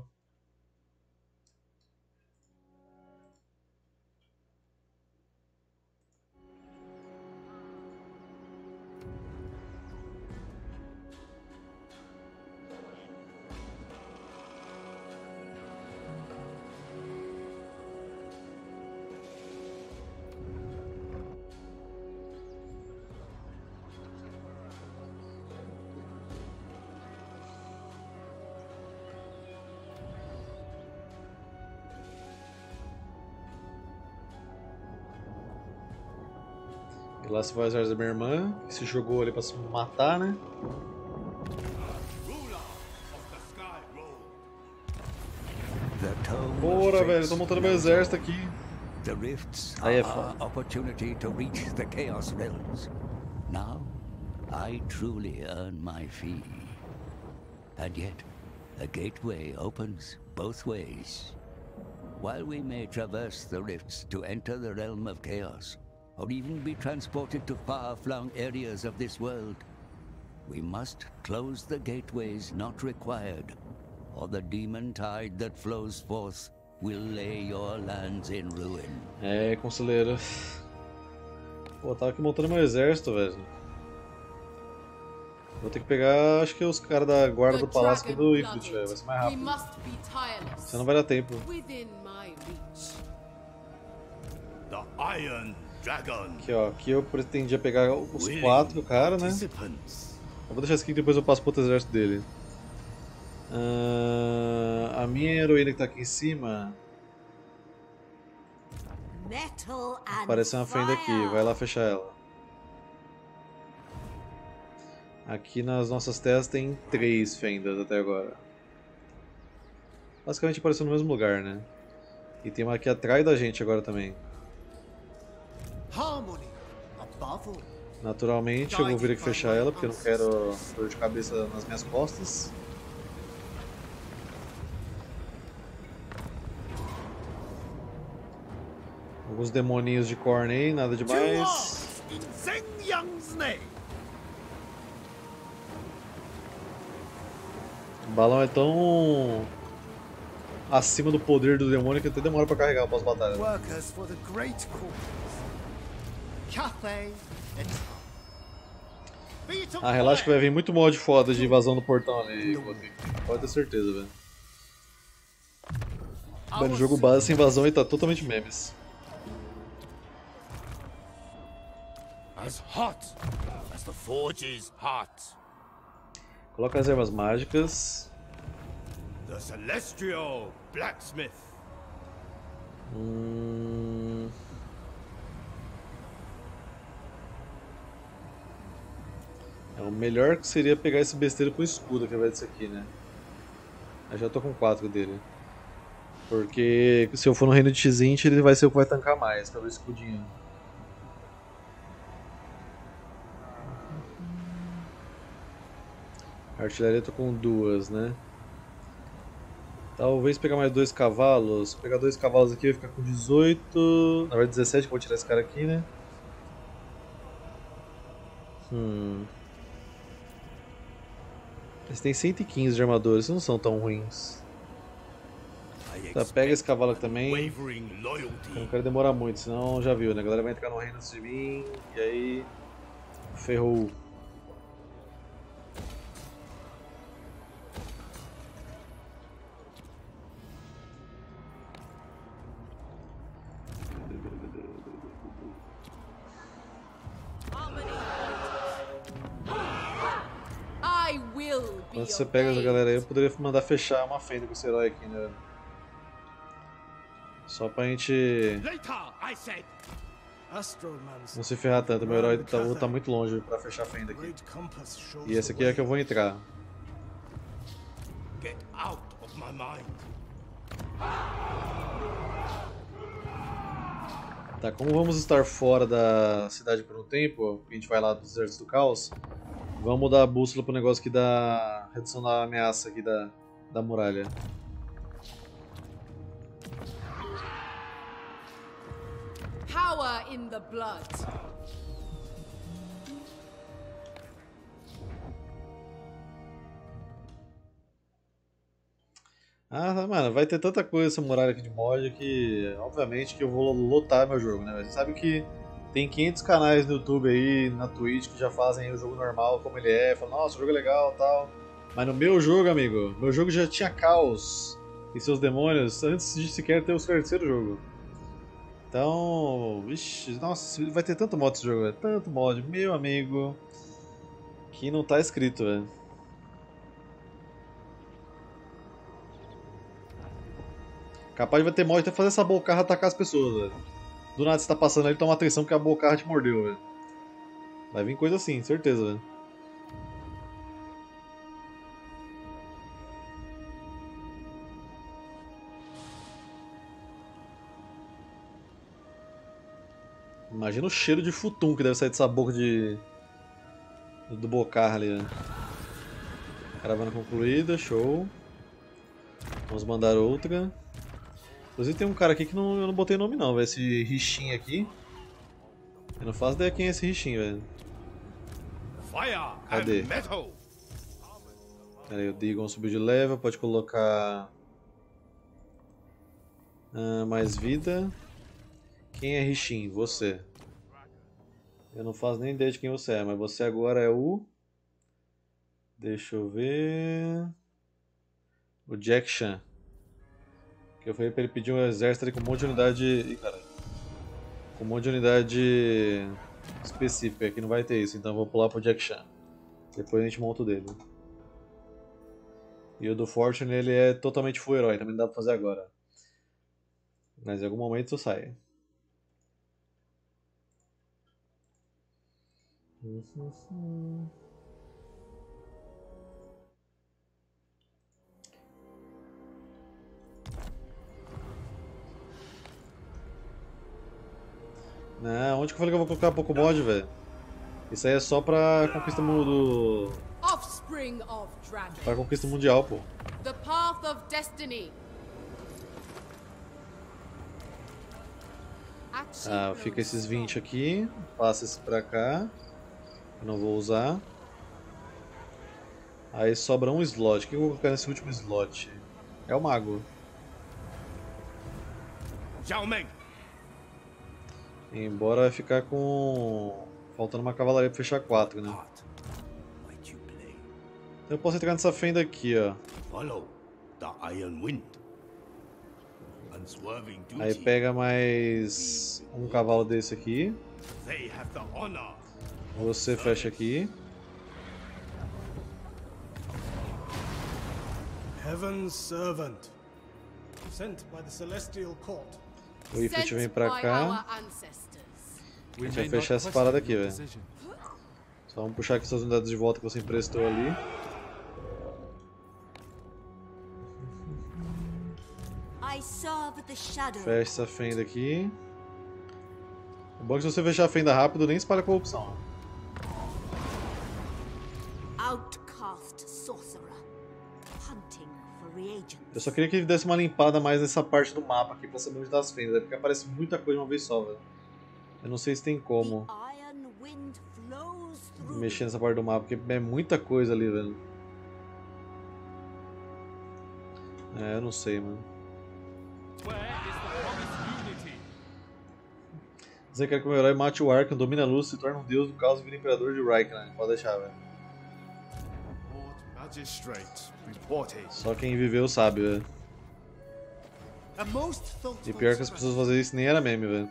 E lá se vai o exército da minha irmã, que se jogou ali pra se matar, né? Bora, velho, tô montando meu exército aqui. The rifts Aí é are foda. our opportunity to reach the Chaos Realms. Now, I truly earn my fee. And yet, a gateway opens both ways. While we may traverse the rifts to enter the realm of chaos, or even be transported to far-flung areas of this world, we must close the gateways not required, or the demon tide that flows forth will lay your lands in ruin. É, conselheiro. Pô, eu tava aqui montando meu exército, velho. Vou ter que pegar, acho que os caras da guarda do palácio aqui do Ifrit, velho. Vai ser mais rápido. Você não vai dar tempo. The Iron Dragon. Aqui, ó. Aqui eu pretendia pegar os 4 cara, né? Eu vou deixar isso aqui e depois eu passo pro outro exército dele. A minha heroína que tá aqui em cima. Apareceu uma fenda aqui, vai lá fechar ela. Aqui nas nossas terras tem 3 fendas até agora. Basicamente apareceu no mesmo lugar, né? E tem uma aqui atrás da gente agora também. Naturalmente eu vou vir aqui fechar ela porque eu não quero dor de cabeça nas minhas costas. Alguns demoninhos de Corney, nada demais. O balão é tão acima do poder do demônio que até demora pra carregar após a batalha. Ah, relaxa que vai vir muito mod foda de invasão do portão ali, pode ter certeza, velho. No jogo base essa invasão aí tá totalmente memes. As hot as the forge is hot. Coloca as ervas mágicas. The Celestial Blacksmith. O melhor que seria pegar esse besteiro com escudo, que ao invés disso aqui, né? Eu já tô com 4 dele. Porque se eu for no reino de Tzint, ele vai ser o que vai tancar mais, pelo escudinho. Artilharia eu tô com 2, né? Talvez pegar mais 2 cavalos. Se pegar 2 cavalos aqui, vai ficar com 18. Na verdade 17, que eu vou tirar esse cara aqui, né? Eles têm 115 de armadura, eles não são tão ruins. Tá, pega esse cavalo aqui também. Eu não quero demorar muito, senão já viu, né? A galera vai entrar no reino antes de mim. E aí... ferrou. Quando você pega essa galera aí, eu poderia mandar fechar uma fenda com esse herói aqui, né? Só pra gente não se ferrar tanto. Meu herói tá muito longe pra fechar a fenda aqui. E esse aqui é que eu vou entrar. Tá, como vamos estar fora da cidade por um tempo, a gente vai lá dos Exércitos do Caos. Vamos mudar a bússola pro negócio que dá redução da ameaça aqui da muralha. Power in the blood. Ah, mano, vai ter tanta coisa essa muralha aqui de mod que, obviamente, que eu vou lotar meu jogo, né? A gente sabe que tem 500 canais no YouTube aí, na Twitch, que já fazem o jogo normal como ele é, falam, nossa, o jogo é legal e tal. Mas no meu jogo, amigo, meu jogo já tinha caos e seus demônios antes de sequer ter o terceiro jogo. Então, vixi, nossa, vai ter tanto mod esse jogo, velho, tanto mod, meu amigo, que não tá escrito, velho. Capaz de vai ter mod até fazer essa bocarra atacar as pessoas, velho. Do nada você tá passando ali e toma atenção porque a bocarra te mordeu, velho. Vai vir coisa assim, certeza, velho. Imagina o cheiro de futum que deve sair dessa boca do bocar ali, né? Caravana concluída, show. Vamos mandar outra. Inclusive tem um cara aqui que eu não botei nome não, velho. Esse Richin aqui. Eu não faço ideia quem é esse Richin, velho. Cadê? Pera aí, o Dagon subiu de level, pode colocar... mais vida. Quem é Richin? Você. Eu não faço nem ideia de quem você é, mas você agora é o... Deixa eu ver... O Jack Chan. Que eu falei pra ele pedir um exército ali com um monte de unidade... Ih, caralho. Com um monte de unidade específica. Aqui não vai ter isso, então eu vou pular pro Jack Chan. Depois a gente monta o dele. E o do Fortune, ele é totalmente full herói, também não dá pra fazer agora. Mas em algum momento isso sai. Não, onde que eu falei que eu vou colocar Pokemod, velho? Isso aí é só pra conquista do... Offspring of dragons. Pra conquista mundial, pô. The path of destiny. Fica esses 20 aqui. Passa esse pra cá. Eu não vou usar. Aí sobra um slot. O que eu vou colocar nesse último slot? É o mago. Embora vai ficar com... faltando uma cavalaria pra fechar 4, né? Então eu posso entrar nessa fenda aqui, ó. Aí pega mais um cavalo desse aqui. Você fecha aqui. Heaven's servant, sent by the celestial court. O Ifrit vem pra cá. A gente vai fechar essa parada aqui, velho. Só vamos puxar aqui suas unidades de volta que você emprestou ali. Fecha essa fenda aqui. É bom que se você fechar a fenda rápido, nem espalha corrupção. Eu só queria que ele desse uma limpada mais nessa parte do mapa aqui pra saber onde tá as fendas, porque aparece muita coisa de uma vez só, velho. Eu não sei se tem como mexer nessa parte do mapa, porque é muita coisa ali, velho. Eu não sei, mano. Você quer que o meu herói mate o Arkham, domine a luz, se torne um deus do caos e vira imperador de Raikkonen. Pode deixar, velho. Só quem viveu sabe, velho. E pior que as pessoas fazerem isso nem era meme, velho.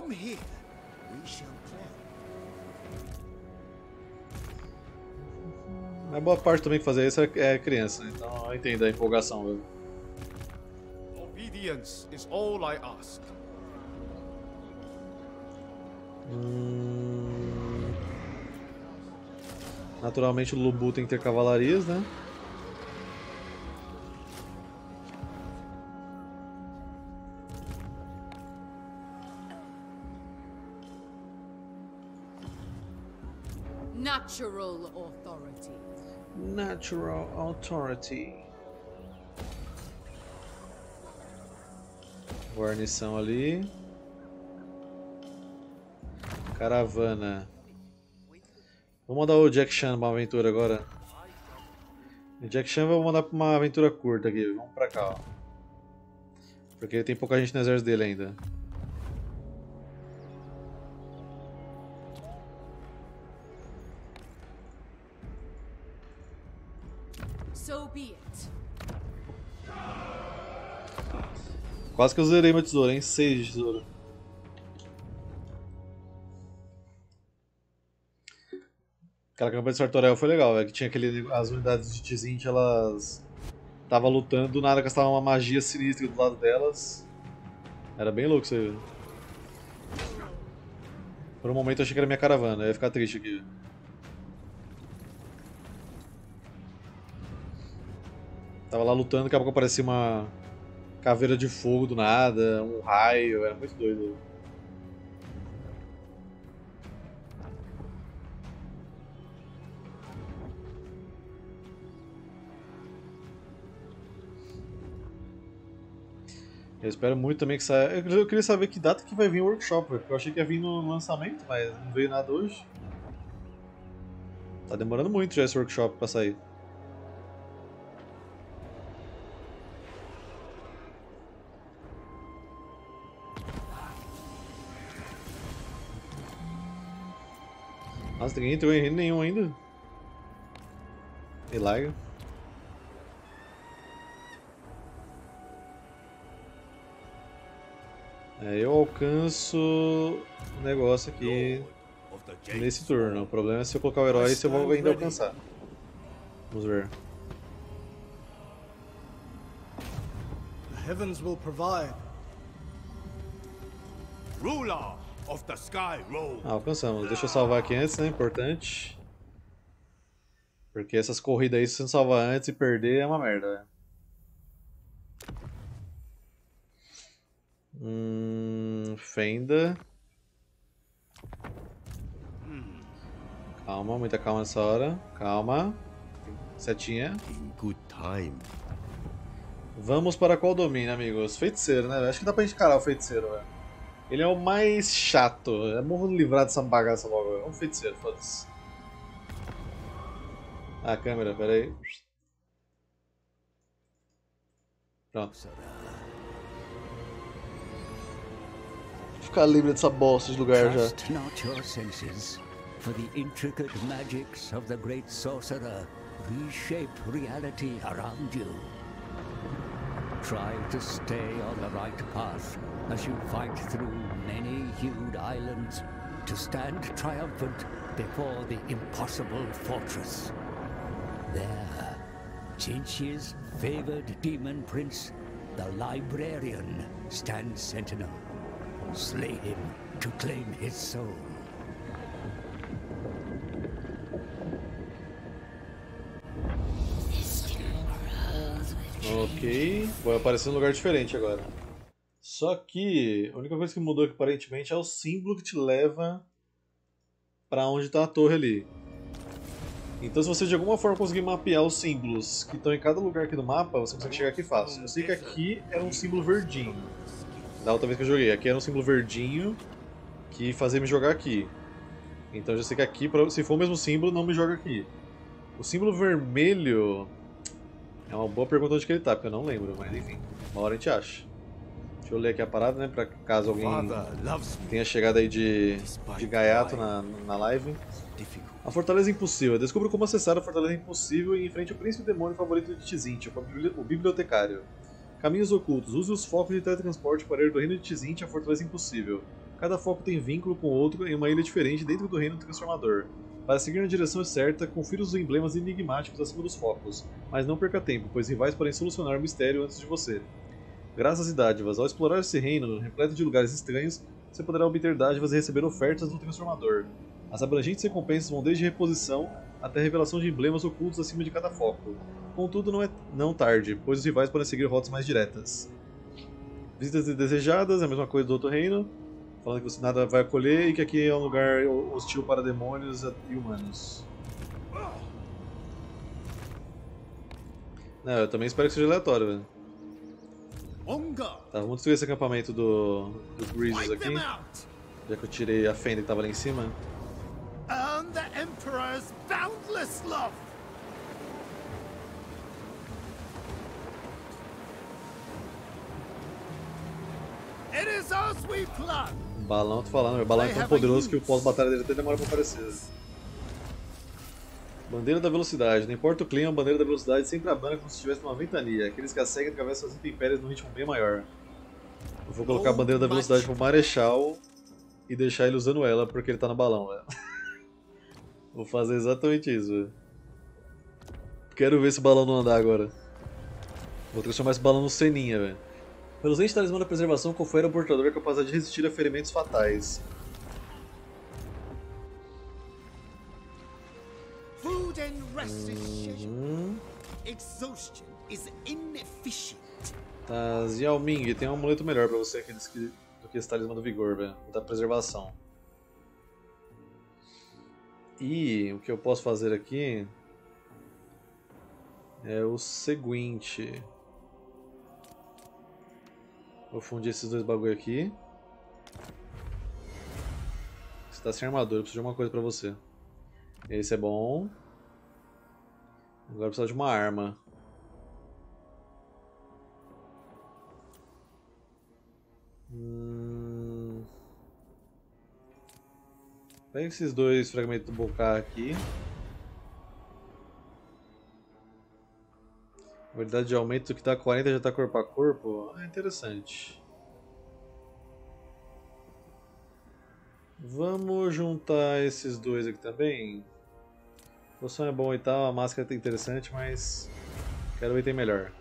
Mas boa parte também que fazer isso é criança, né? Então eu entendo a empolgação, velho. Obedience is all I ask. Naturalmente o Lubu tem que ter cavalarias, né? Natural authority. Natural authority. Guarnição ali. Caravana. Vou mandar o Jack Chan pra uma aventura agora. O Jack Chan eu vou mandar pra uma aventura curta aqui. Vamos pra cá, ó. Porque tem pouca gente no exército dele ainda. So be it. Quase que eu zerei meu tesouro, hein? 6 de tesouro. Aquela campanha de Sartorel foi legal, velho. Que tinha as unidades de Tzint, elas estavam lutando, do nada gastavam uma magia sinistra do lado delas. Era bem louco isso aí, velho. Por um momento eu achei que era minha caravana, eu ia ficar triste aqui. Tava lá lutando, daqui a pouco aparecia uma caveira de fogo do nada, um raio, era muito doido. Eu espero muito também que saia. Eu queria saber que data que vai vir o workshop, porque eu achei que ia vir no lançamento, mas não veio nada hoje. Tá demorando muito já esse workshop pra sair. Nossa, ninguém entrou em reino nenhum ainda. E larga. Eu alcanço o negócio aqui nesse turno. O problema é se eu colocar o herói se eu vou ainda alcançar. Vamos ver. The heavens will provide. Ruler of the sky roll. Alcançamos. Deixa eu salvar aqui antes, né? Importante. Porque essas corridas aí, se você não salvar antes e perder, é uma merda, né? Fenda. Calma, muita calma nessa hora. Calma. Setinha. In good time. Vamos para qual domínio, amigos? Feiticeiro, né? Acho que dá pra gente encarar o feiticeiro, velho. Ele é o mais chato. Vamos livrar dessa bagaça logo. É um feiticeiro, foda-se. Ah, a câmera, pera aí. Pronto. Ficar livre dessa bosta de lugar já. Trust not your senses, for the intricate magics of the great sorcerer reshape reality around you. Try to stay on the right path as you fight through many-hued islands to stand triumphant before the impossible fortress. There, Tzeentch's favored demon prince, the Librarian, stands sentinel. Slay him to claim his soul. Ok, vai aparecer um lugar diferente agora. Só que a única coisa que mudou aqui aparentemente é o símbolo que te leva pra onde tá a torre ali. Então se você de alguma forma conseguir mapear os símbolos que estão em cada lugar aqui do mapa, você consegue chegar aqui fácil. Eu sei que aqui era um símbolo verdinho. Da outra vez que eu joguei, aqui era um símbolo verdinho que fazia me jogar aqui. Então eu já sei que aqui, se for o mesmo símbolo, não me joga aqui. O símbolo vermelho é uma boa pergunta onde que ele tá, porque eu não lembro, mas enfim, uma hora a gente acha. Deixa eu ler aqui a parada, né, pra caso alguém tenha chegado aí de gaiato na live. A Fortaleza Impossível. Descubra como acessar a Fortaleza Impossível e enfrente o príncipe demônio favorito de Tzeentch, o bibliotecário. Caminhos ocultos. Use os focos de teletransporte para ir do reino de Tzeentch à Fortaleza Impossível. Cada foco tem vínculo com outro em uma ilha diferente dentro do reino transformador. Para seguir na direção certa, confira os emblemas enigmáticos acima dos focos, mas não perca tempo, pois rivais podem solucionar o mistério antes de você. Graças e dádivas. Ao explorar esse reino, repleto de lugares estranhos, você poderá obter dádivas e receber ofertas do transformador. As abrangentes recompensas vão desde reposição até a revelação de emblemas ocultos acima de cada foco. Contudo, não tarde, pois os rivais podem seguir rotas mais diretas. Visitas desejadas, é a mesma coisa do outro reino, falando que você nada vai acolher e que aqui é um lugar hostil para demônios e humanos. Não, eu também espero que seja aleatório, velho. Tá, vamos destruir esse acampamento dos Grisos aqui, já que eu tirei a fenda que estava lá em cima. Earn the Emperor's boundless love. It is as we plan. Balão, tô falando, meu balão é tão poderoso que o pós-batalha dele até demora pra aparecer. Bandeira da Velocidade. Não importa o clima, a Bandeira da Velocidade sempre abana como se estivesse numa ventania. Aqueles que a seguem atravessam as intempéries num ritmo bem maior. Eu vou colocar a Bandeira da Velocidade pro Marechal e deixar ele usando ela porque ele tá no balão, velho. Vou fazer exatamente isso, velho. Quero ver esse balão não andar agora. Vou transformar esse balão no Seninha, velho. Reluzente Talismã da Preservação confere ao portador a capacidade de resistir a ferimentos fatais. exhaustion is inefficient. Tá, Xiao Ming, tem um amuleto melhor pra você aqui do que esse talismã do vigor, velho. Da preservação. E o que eu posso fazer aqui é o seguinte. Vou fundir esses dois bagulho aqui. Você tá sem armadura, eu preciso de uma coisa pra você. Esse é bom. Agora eu preciso de uma arma. Pega esses dois fragmentos do Bokar aqui. A habilidade de aumento que tá 40 já tá corpo a corpo. É interessante. Vamos juntar esses dois aqui também. A poção é bom e tal, a máscara é interessante, mas quero um item melhor.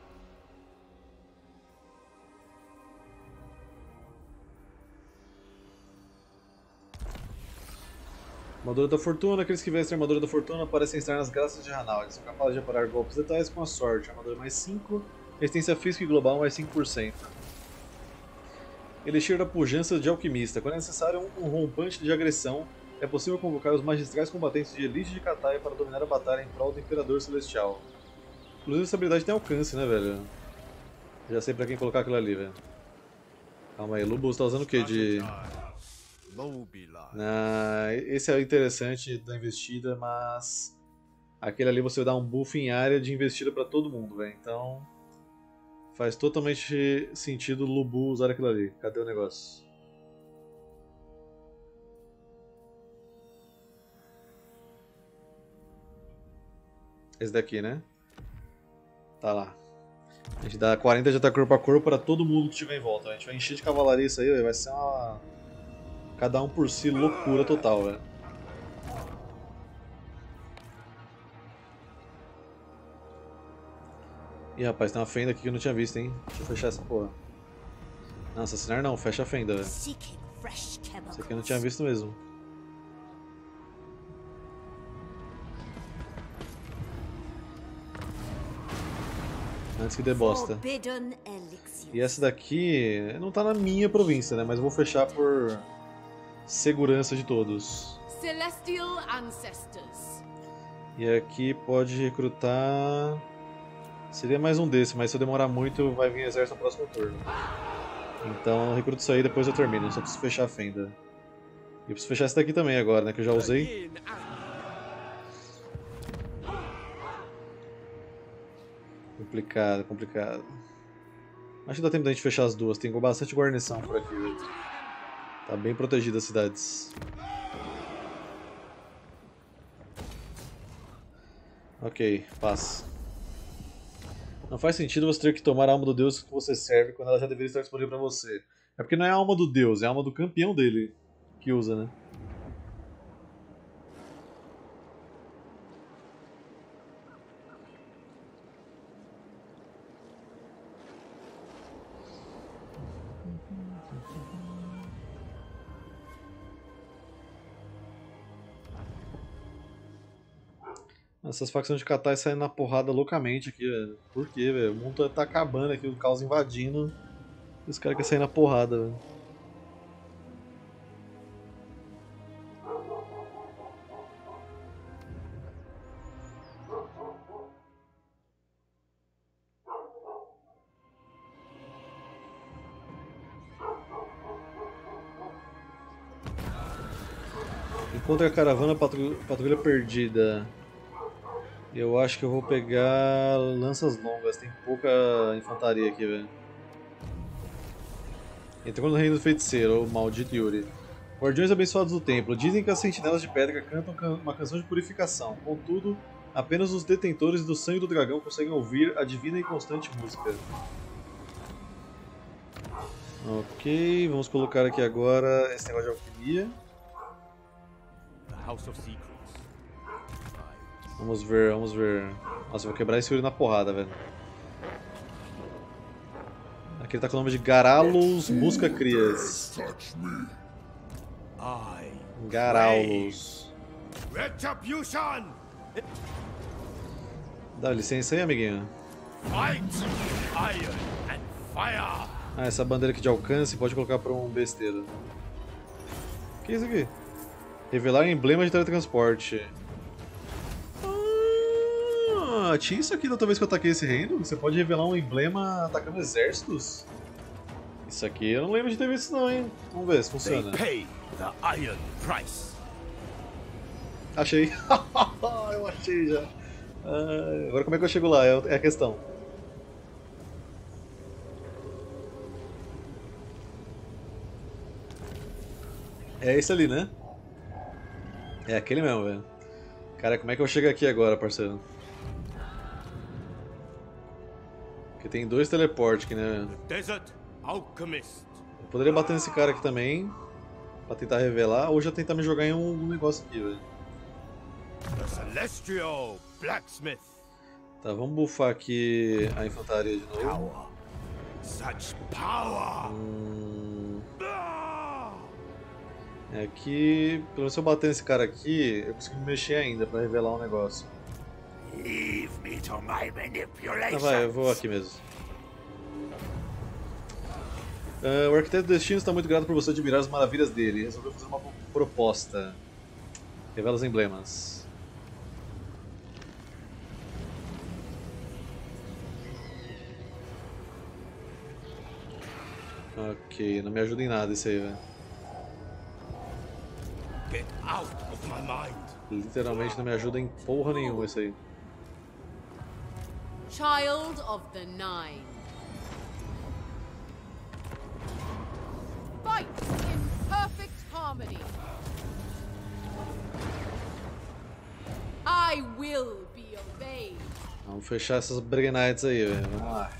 Armadura da Fortuna. Aqueles que vestem a Armadura da Fortuna parecem estar nas graças de Ranal. Eles são capazes de aparar golpes letais com a sorte. Armadura mais 5, resistência física e global mais 5%. Elixir da Pujança de Alquimista. Quando é necessário um rompante de agressão, é possível convocar os magistrais combatentes de elite de Kataia para dominar a batalha em prol do Imperador Celestial. Inclusive essa habilidade tem alcance, né, velho? Já sei pra quem colocar aquilo ali, velho. Calma aí, Lubu, você tá usando o que de... Esse é interessante da investida, mas aquele ali você dá um buff em área de investida pra todo mundo, velho. Então faz totalmente sentido o Lubu usar aquilo ali. Cadê o negócio? Esse daqui, né? Tá lá. A gente dá 40 de ataque corpo a corpo pra todo mundo que estiver em volta. A gente vai encher de cavalaria isso aí, véio. Vai ser uma... Cada um por si, loucura total, velho. Ih, rapaz, tem uma fenda aqui que eu não tinha visto, hein? Deixa eu fechar essa porra. Não, assassinar não, fecha a fenda, velho. Isso aqui eu não tinha visto mesmo. Antes que dê bosta. E essa daqui não tá na minha província, né? Mas eu vou fechar por segurança de todos. Celestial Ancestors. E aqui pode recrutar... Seria mais um desse, mas se eu demorar muito vai vir exército no próximo turno. Então eu recruto isso aí e depois eu termino, só preciso fechar a fenda. E preciso fechar essa daqui também agora, né, que eu já usei. Complicado, complicado. Acho que dá tempo da gente fechar as duas, tem bastante guarnição por aqui, velho. Tá bem protegida as cidades. Ok, passa. Não faz sentido você ter que tomar a alma do deus que você serve quando ela já deveria estar disponível pra você. É porque não é a alma do deus, é a alma do campeão dele que usa, né? Essas facções de Katai saem na porrada loucamente aqui, velho. Por quê, velho? O mundo tá acabando aqui, o caos invadindo. E os caras querem sair na porrada, velho. Encontre a caravana patrulha perdida. Eu acho que eu vou pegar lanças longas, tem pouca infantaria aqui, velho. Entrou no reino do feiticeiro, o maldito Yuri. Guardiões abençoados do templo. Dizem que as sentinelas de pedra cantam uma canção de purificação. Contudo, apenas os detentores do sangue do dragão conseguem ouvir a divina e constante música. Ok, vamos colocar aqui agora esse negócio de alquimia. Vamos ver, vamos ver. Nossa, eu vou quebrar esse Yuri na porrada, velho. Aqui ele tá com o nome de Garalos Busca Crias. Garalos. Retribution! Dá licença aí, amiguinho. Fight! Iron and fire! Ah, essa bandeira aqui de alcance pode colocar pra um besteira. O que é isso aqui? Revelar emblema de teletransporte. Ah, tinha isso aqui da outra vez que eu ataquei esse reino? Você pode revelar um emblema atacando exércitos? Isso aqui eu não lembro de ter visto não, hein? Vamos ver se funciona. Pay the iron price. Achei. Eu achei já. Agora como é que eu chego lá? É a questão. É esse ali, né? É aquele mesmo, velho. Cara, como é que eu chego aqui agora, parceiro? Porque tem 2 teleportes aqui, né? Desert Alchemist. Eu poderia bater nesse cara aqui também, pra tentar revelar, ou já tentar me jogar em um negócio aqui, velho. The Celestial Blacksmith. Tá, vamos buffar aqui a infantaria de novo. Power. Such power. Aqui, pelo menos se eu bater nesse cara aqui, eu consigo me mexer ainda pra revelar um negócio. Leave me to my manipulation. Ah, vai, eu vou aqui mesmo. O Arquiteto do Destino está muito grato por você admirar as maravilhas dele. Resolveu fazer uma proposta. Revela os emblemas. Ok, não me ajuda em nada isso aí, velho. Get out of my mind. Literalmente não me ajuda em porra nenhuma isso aí. Child of the Nine. Fight in perfect harmony. I will be obeyed. Vamos fechar essas Breguenites aí, velho. Vamos lá.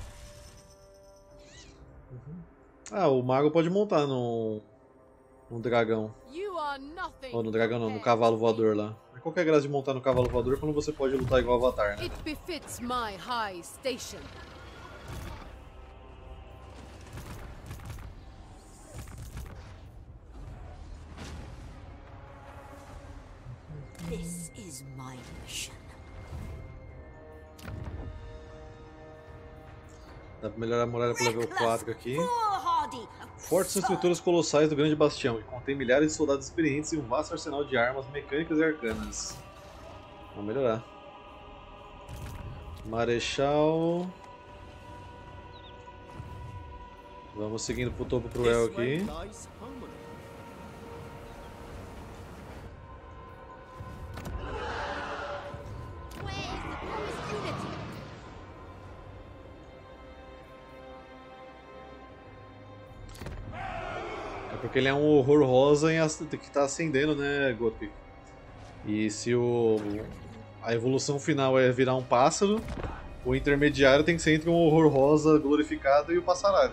Ah, o mago pode montar num dragão. Ou no dragão não, no cavalo voador lá. Mas qual que é a graça de montar no cavalo voador quando você pode lutar igual Avatar, né? It befits my high station. This is my mission. Dá pra melhorar a muralha pro level 4 aqui. Fortes são estruturas colossais do Grande Bastião, que contém milhares de soldados experientes e um vasto arsenal de armas mecânicas e arcanas. Vamos melhorar. Marechal. Vamos seguindo pro topo cruel aqui. Porque ele é um horror rosa que tá acendendo, né, Godpick? E se a evolução final é virar um pássaro, o intermediário tem que ser entre um horror rosa glorificado e o passaralho.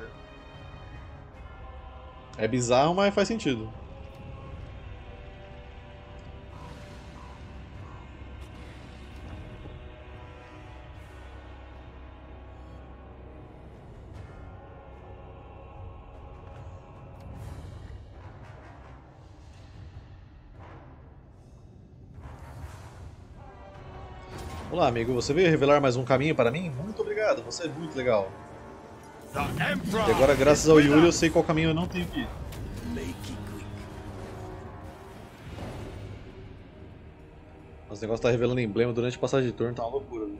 É bizarro, mas faz sentido. Olá, amigo. Você veio revelar mais um caminho para mim? Muito obrigado. Você é muito legal. E agora, graças ao Yuri, eu sei qual caminho eu não tenho que ir. Os negócios tá revelando emblema durante a passagem de turno, tá uma loucura, viu?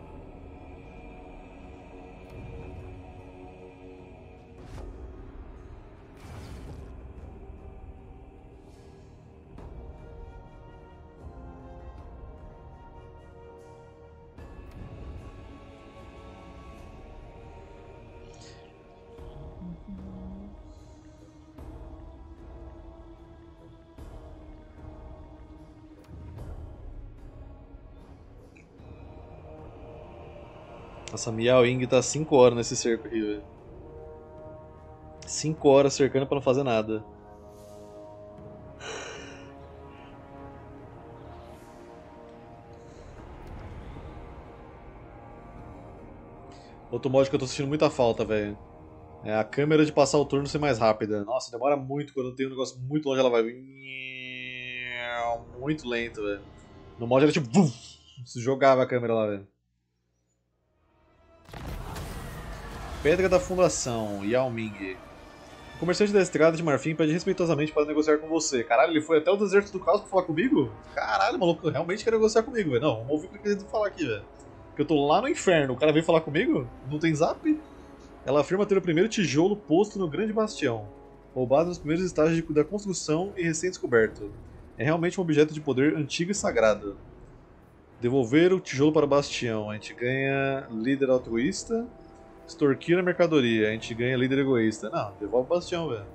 Nossa, Miao Ying tá 5 horas nesse cerco aqui, velho. 5 horas cercando pra não fazer nada. Outro mod que eu tô sentindo muita falta, velho. É a câmera de passar o turno ser mais rápida. Nossa, demora muito quando tem um negócio muito longe, ela vai muito lento, velho. No mod era tipo, se jogava a câmera lá, velho. Pedra da Fundação, Yao Ming. O comerciante da estrada de Marfim pede respeitosamente para negociar com você. Caralho, ele foi até o deserto do caos pra falar comigo? Caralho, maluco, realmente quer negociar comigo, velho. Não, vamos ouvir o que ele quer falar aqui, velho. Porque eu tô lá no inferno, o cara veio falar comigo? Não tem zap? Ela afirma ter o primeiro tijolo posto no Grande Bastião, roubado nos primeiros estágios da construção e recém-descoberto. É realmente um objeto de poder antigo e sagrado. Devolver o tijolo para o Bastião, a gente ganha líder altruísta. Extorquir a mercadoria, a gente ganha líder egoísta. Não, devolve o Bastião, velho.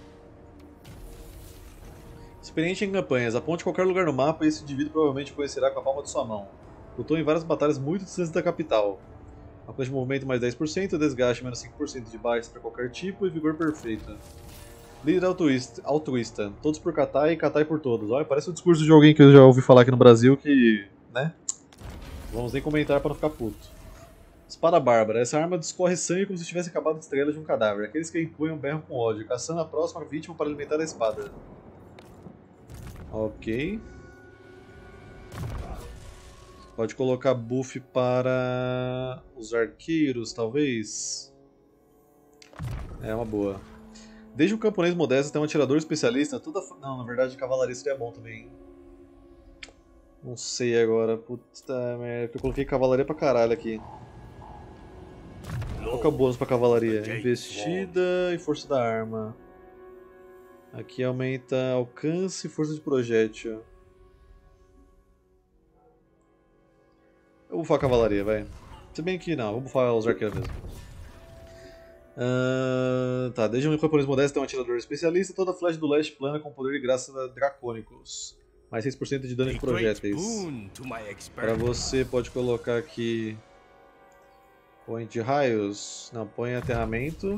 Experiente em campanhas, aponte qualquer lugar no mapa e esse indivíduo provavelmente conhecerá com a palma de sua mão. Lutou em várias batalhas muito distantes da capital. Alcance de movimento mais 10%, desgaste menos 5% de baixas para qualquer tipo e vigor perfeito. Líder altruísta, todos por Katai e Katai por todos. Olha, parece o discurso de alguém que eu já ouvi falar aqui no Brasil que, né? Vamos nem comentar para não ficar puto. Espada Bárbara. Essa arma discorre sangue como se tivesse acabado de estrela de um cadáver. Aqueles que a empunham berram com ódio, caçando a próxima vítima para alimentar a espada. Ok. Pode colocar buff para os arqueiros, talvez. É uma boa. Desde um camponês modesto até um atirador especialista, toda... Não, na verdade, cavalaria seria bom também. Não sei agora. Puta merda, eu coloquei cavalaria pra caralho aqui. Qual que é o bônus pra cavalaria? Investida e força da arma. Aqui aumenta alcance e força de projétil. Eu vou bufar a cavalaria, vai. Se bem que não, vou bufar os arqueiros mesmo. Tá, desde um camponês modesto até um atirador especialista, toda flecha do leste plana com poder e graça dracônicos. Mais 6% de dano de projéteis. Para você pode colocar aqui... Point de raios. Não, põe aterramento.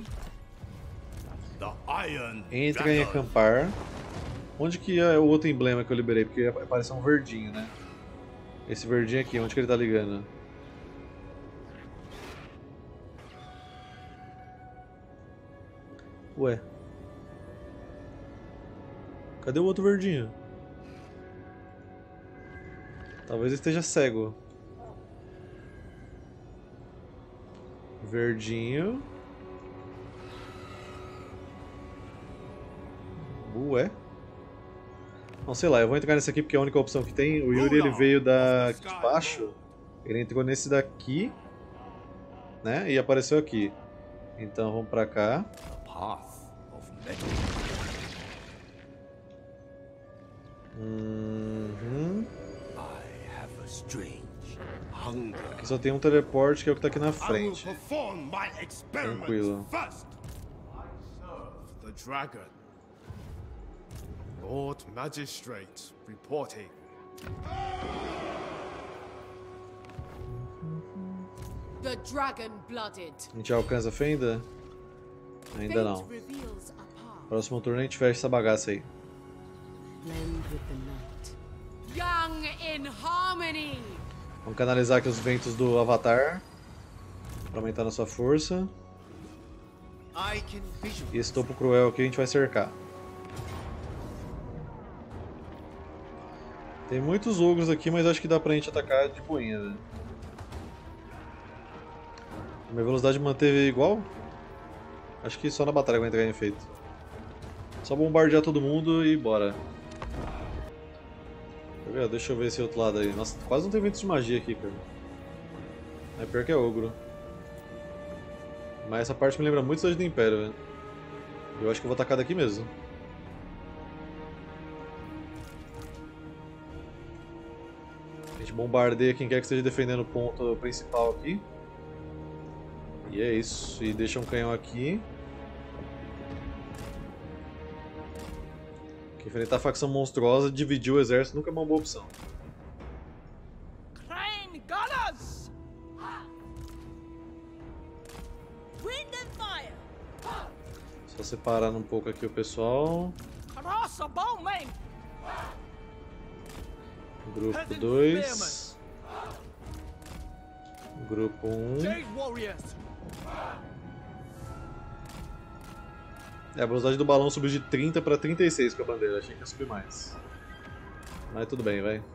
Entra em acampar. Onde que é o outro emblema que eu liberei? Porque apareceu um verdinho, né? Esse verdinho aqui, onde que ele tá ligando? Ué. Cadê o outro verdinho? Talvez ele esteja cego. Verdinho. Ué. Não, sei lá, eu vou entrar nesse aqui porque é a única opção que tem. O Yuri ele veio daqui de baixo. Ele entrou nesse daqui, né? E apareceu aqui. Então vamos pra cá. Aqui só tem um teleporte que é o que tá aqui na frente. Tranquilo. The dragon. Lord Magistrate reporting. The dragon blooded. A gente alcança a fenda? Ainda não. Próximo turno a gente fecha essa bagaça aí. Young in harmony. Vamos canalizar aqui os ventos do Avatar para aumentar nossa força. E esse topo cruel aqui a gente vai cercar. Tem muitos ogros aqui, mas acho que dá pra gente atacar de boinha, velho. Minha velocidade manteve igual? Acho que só na batalha vai entrar em efeito. Só bombardear todo mundo e bora. Deixa eu ver esse outro lado aí. Nossa, quase não tem ventos de magia aqui, cara. É pior que é ogro. Mas essa parte me lembra muito Cidade do Império, velho. Eu acho que eu vou atacar daqui mesmo. A gente bombardeia quem quer que esteja defendendo o ponto principal aqui. E é isso. E deixa um canhão aqui. Que enfrentar a facção monstruosa, dividir o exército nunca é uma boa opção. Crane Gunners! Wind and fire! Só separar um pouco aqui o pessoal. Crossbowmen! Grupo 2. Grupo 1. A velocidade do balão subiu de 30 para 36 com a bandeira. Achei que ia subir mais. Mas tudo bem, vai.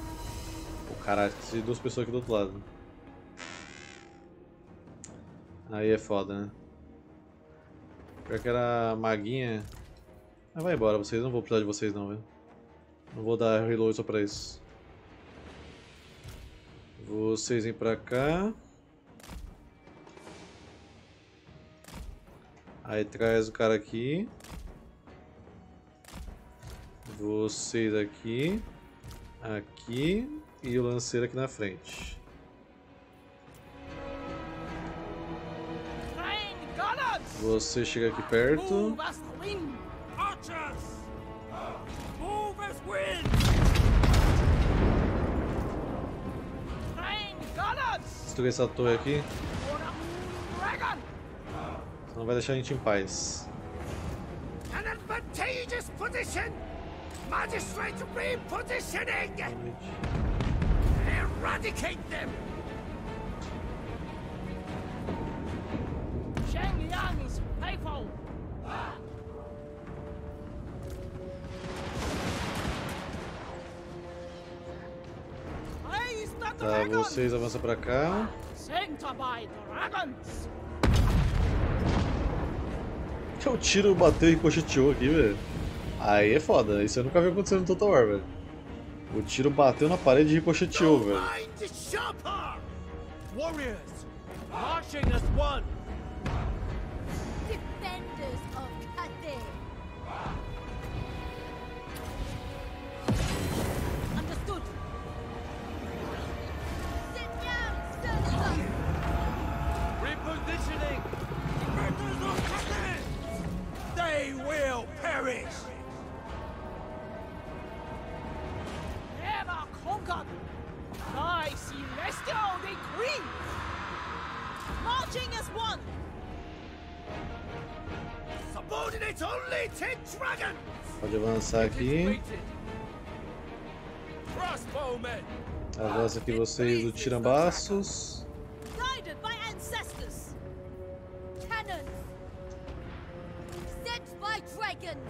Pô, caralho, tem duas pessoas aqui do outro lado. Aí é foda, né? Pior que era maguinha. Mas vai embora, vocês não vou precisar de vocês não, velho. Não vou dar reload só pra isso. Vocês vêm pra cá. Aí traz o cara aqui. Vocês aqui. Aqui. E o lanceiro aqui na frente. Você chega aqui perto. Destruir essa torre aqui. Senão vai deixar a gente em paz. An advantageous position! Magistrate repositioning! Eradicate them! Shengyang's people! Tá, vocês avançam pra cá. Sent by dragons! O tiro bateu e ricocheteou aqui, velho. Aí é foda, isso eu nunca vi acontecer no Total War, velho. O tiro bateu na parede e ricocheteou, velho. Warriors, marching as one! Defenders of Cathay! Understood! Repositioning! Defenders of Cathay! They will perish! Never conquered! Thy celestial decree! Marching as one! Subordinate only 10 dragons! Pode avançar aqui. Crossbowmen! Avança aqui vocês do tirambaços. Guided by ancestors! Cannons! Sent by dragons!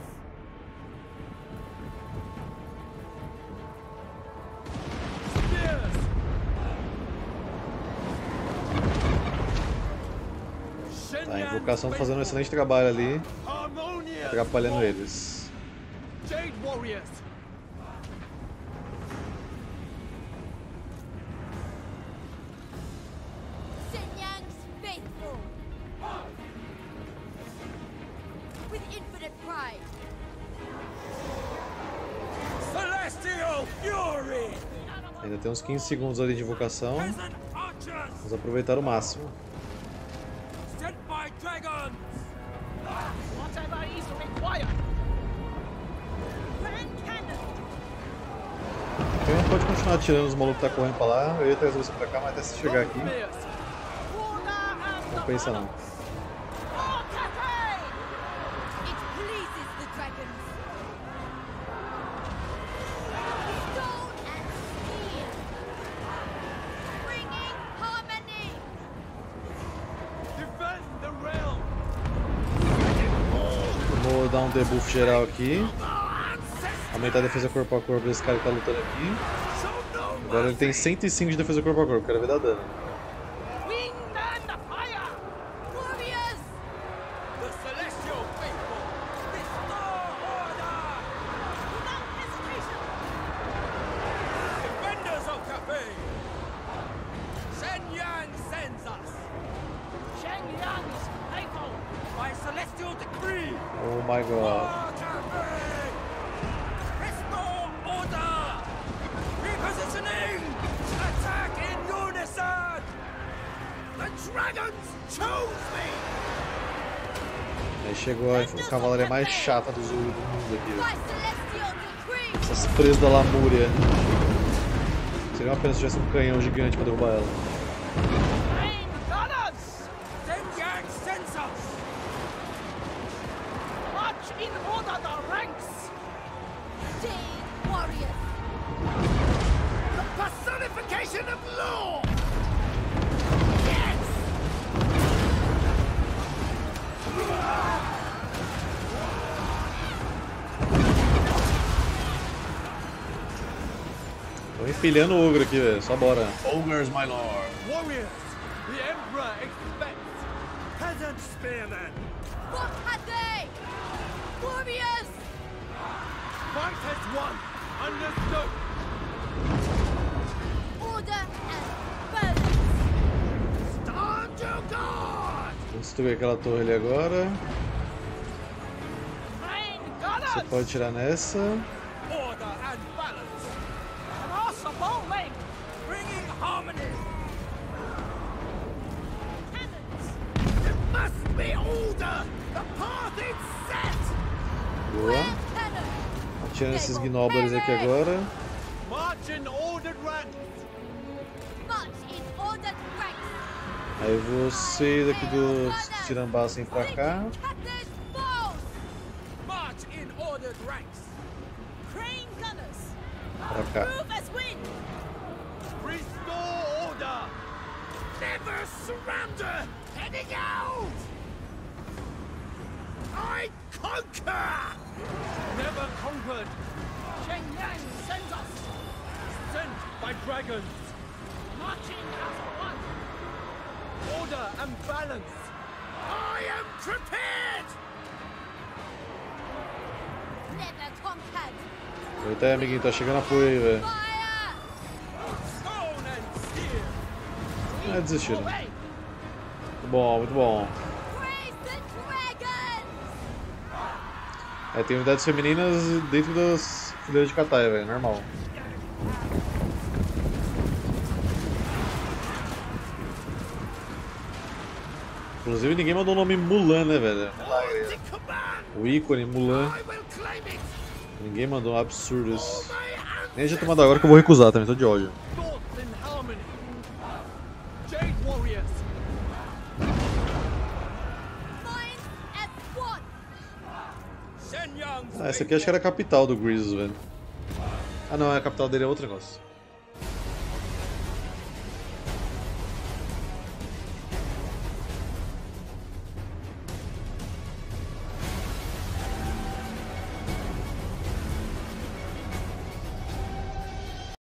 Tá, a invocação tá fazendo um excelente trabalho ali, atrapalhando eles. Jade Warriors! Shenyang's faithful! With infinite pride! Celestial Fury! Ainda tem uns 15 segundos ali de invocação. Vamos aproveitar o máximo. Sent by dragons! Whatever is required! Grand cannon! Então pode continuar atirando os malucos que tá correndo pra lá. Eu ia trazer você pra cá, mas até você chegar aqui. Não pensa não. It pleases the dragons! Stone and steel! Bringing harmony! Defend the realm! Vou dar um debuff geral aqui. Aumentar a defesa corpo a corpo desse cara que tá lutando aqui. Agora ele tem 105 de defesa corpo a corpo, quero ver dar dano. Wind and fire! Warriors! The celestial faithful! Restore order! Without hesitation! Defenders of Cathay! Shenyang sends us! Shengyang's people! By celestial decree! Oh my god. Restore order! Repositioning! Attack in unison! The dragons chose me! Aí chegou a cavalaria mais chata do mundo aqui. By celestial decree! Essas presas da Lamúria. Seria uma pena se tivesse um canhão gigante pra derrubar ela. Shenyang sends us! March in order the ranks! Jade Warriors! The personification of law! Yes! Tô empilhando o ogro aqui, velho. Só bora. Ogres, my lord. Warriors! The Emperor expects! Peasant spearmen! What had they? Warriors! Fight as one! Understood! Order and balance! Stand your guard! Vamos destruir aquela torre ali agora. Você pode tirar nessa. Order and balance! Cross a bowling! Bringing harmony! Cannons! There must be order! The path is set! Boa. Tirando esses gnobers aqui agora. March in ordered ranks! March in ordered ranks! Aí você daqui dos tirambás vem pra cá. March in ordered ranks! Crane gunners! Pra cá. Move as wind! Restore order! Never surrender! Heading out! I conquer! Never conquered! Cheng Yang sends us! Sent by dragons! Marching as one! Order and balance! I am prepared! Never conquered! Eita, amiguinho, tá chegando apoio aí, velho. Stone and steel! Ah, desistiram. Muito bom, muito bom. É, tem unidades femininas dentro das fileiras de Kataia, velho, normal. Inclusive ninguém mandou o nome Mulan, né, velho? Milagre. O ícone Mulan. Ninguém mandou, um absurdo isso. Nem já ter mandado agora que eu vou recusar também, tô de ódio. Ah, essa aqui acho que era a capital do Grievous, velho. Ah não, a capital dele é outro negócio.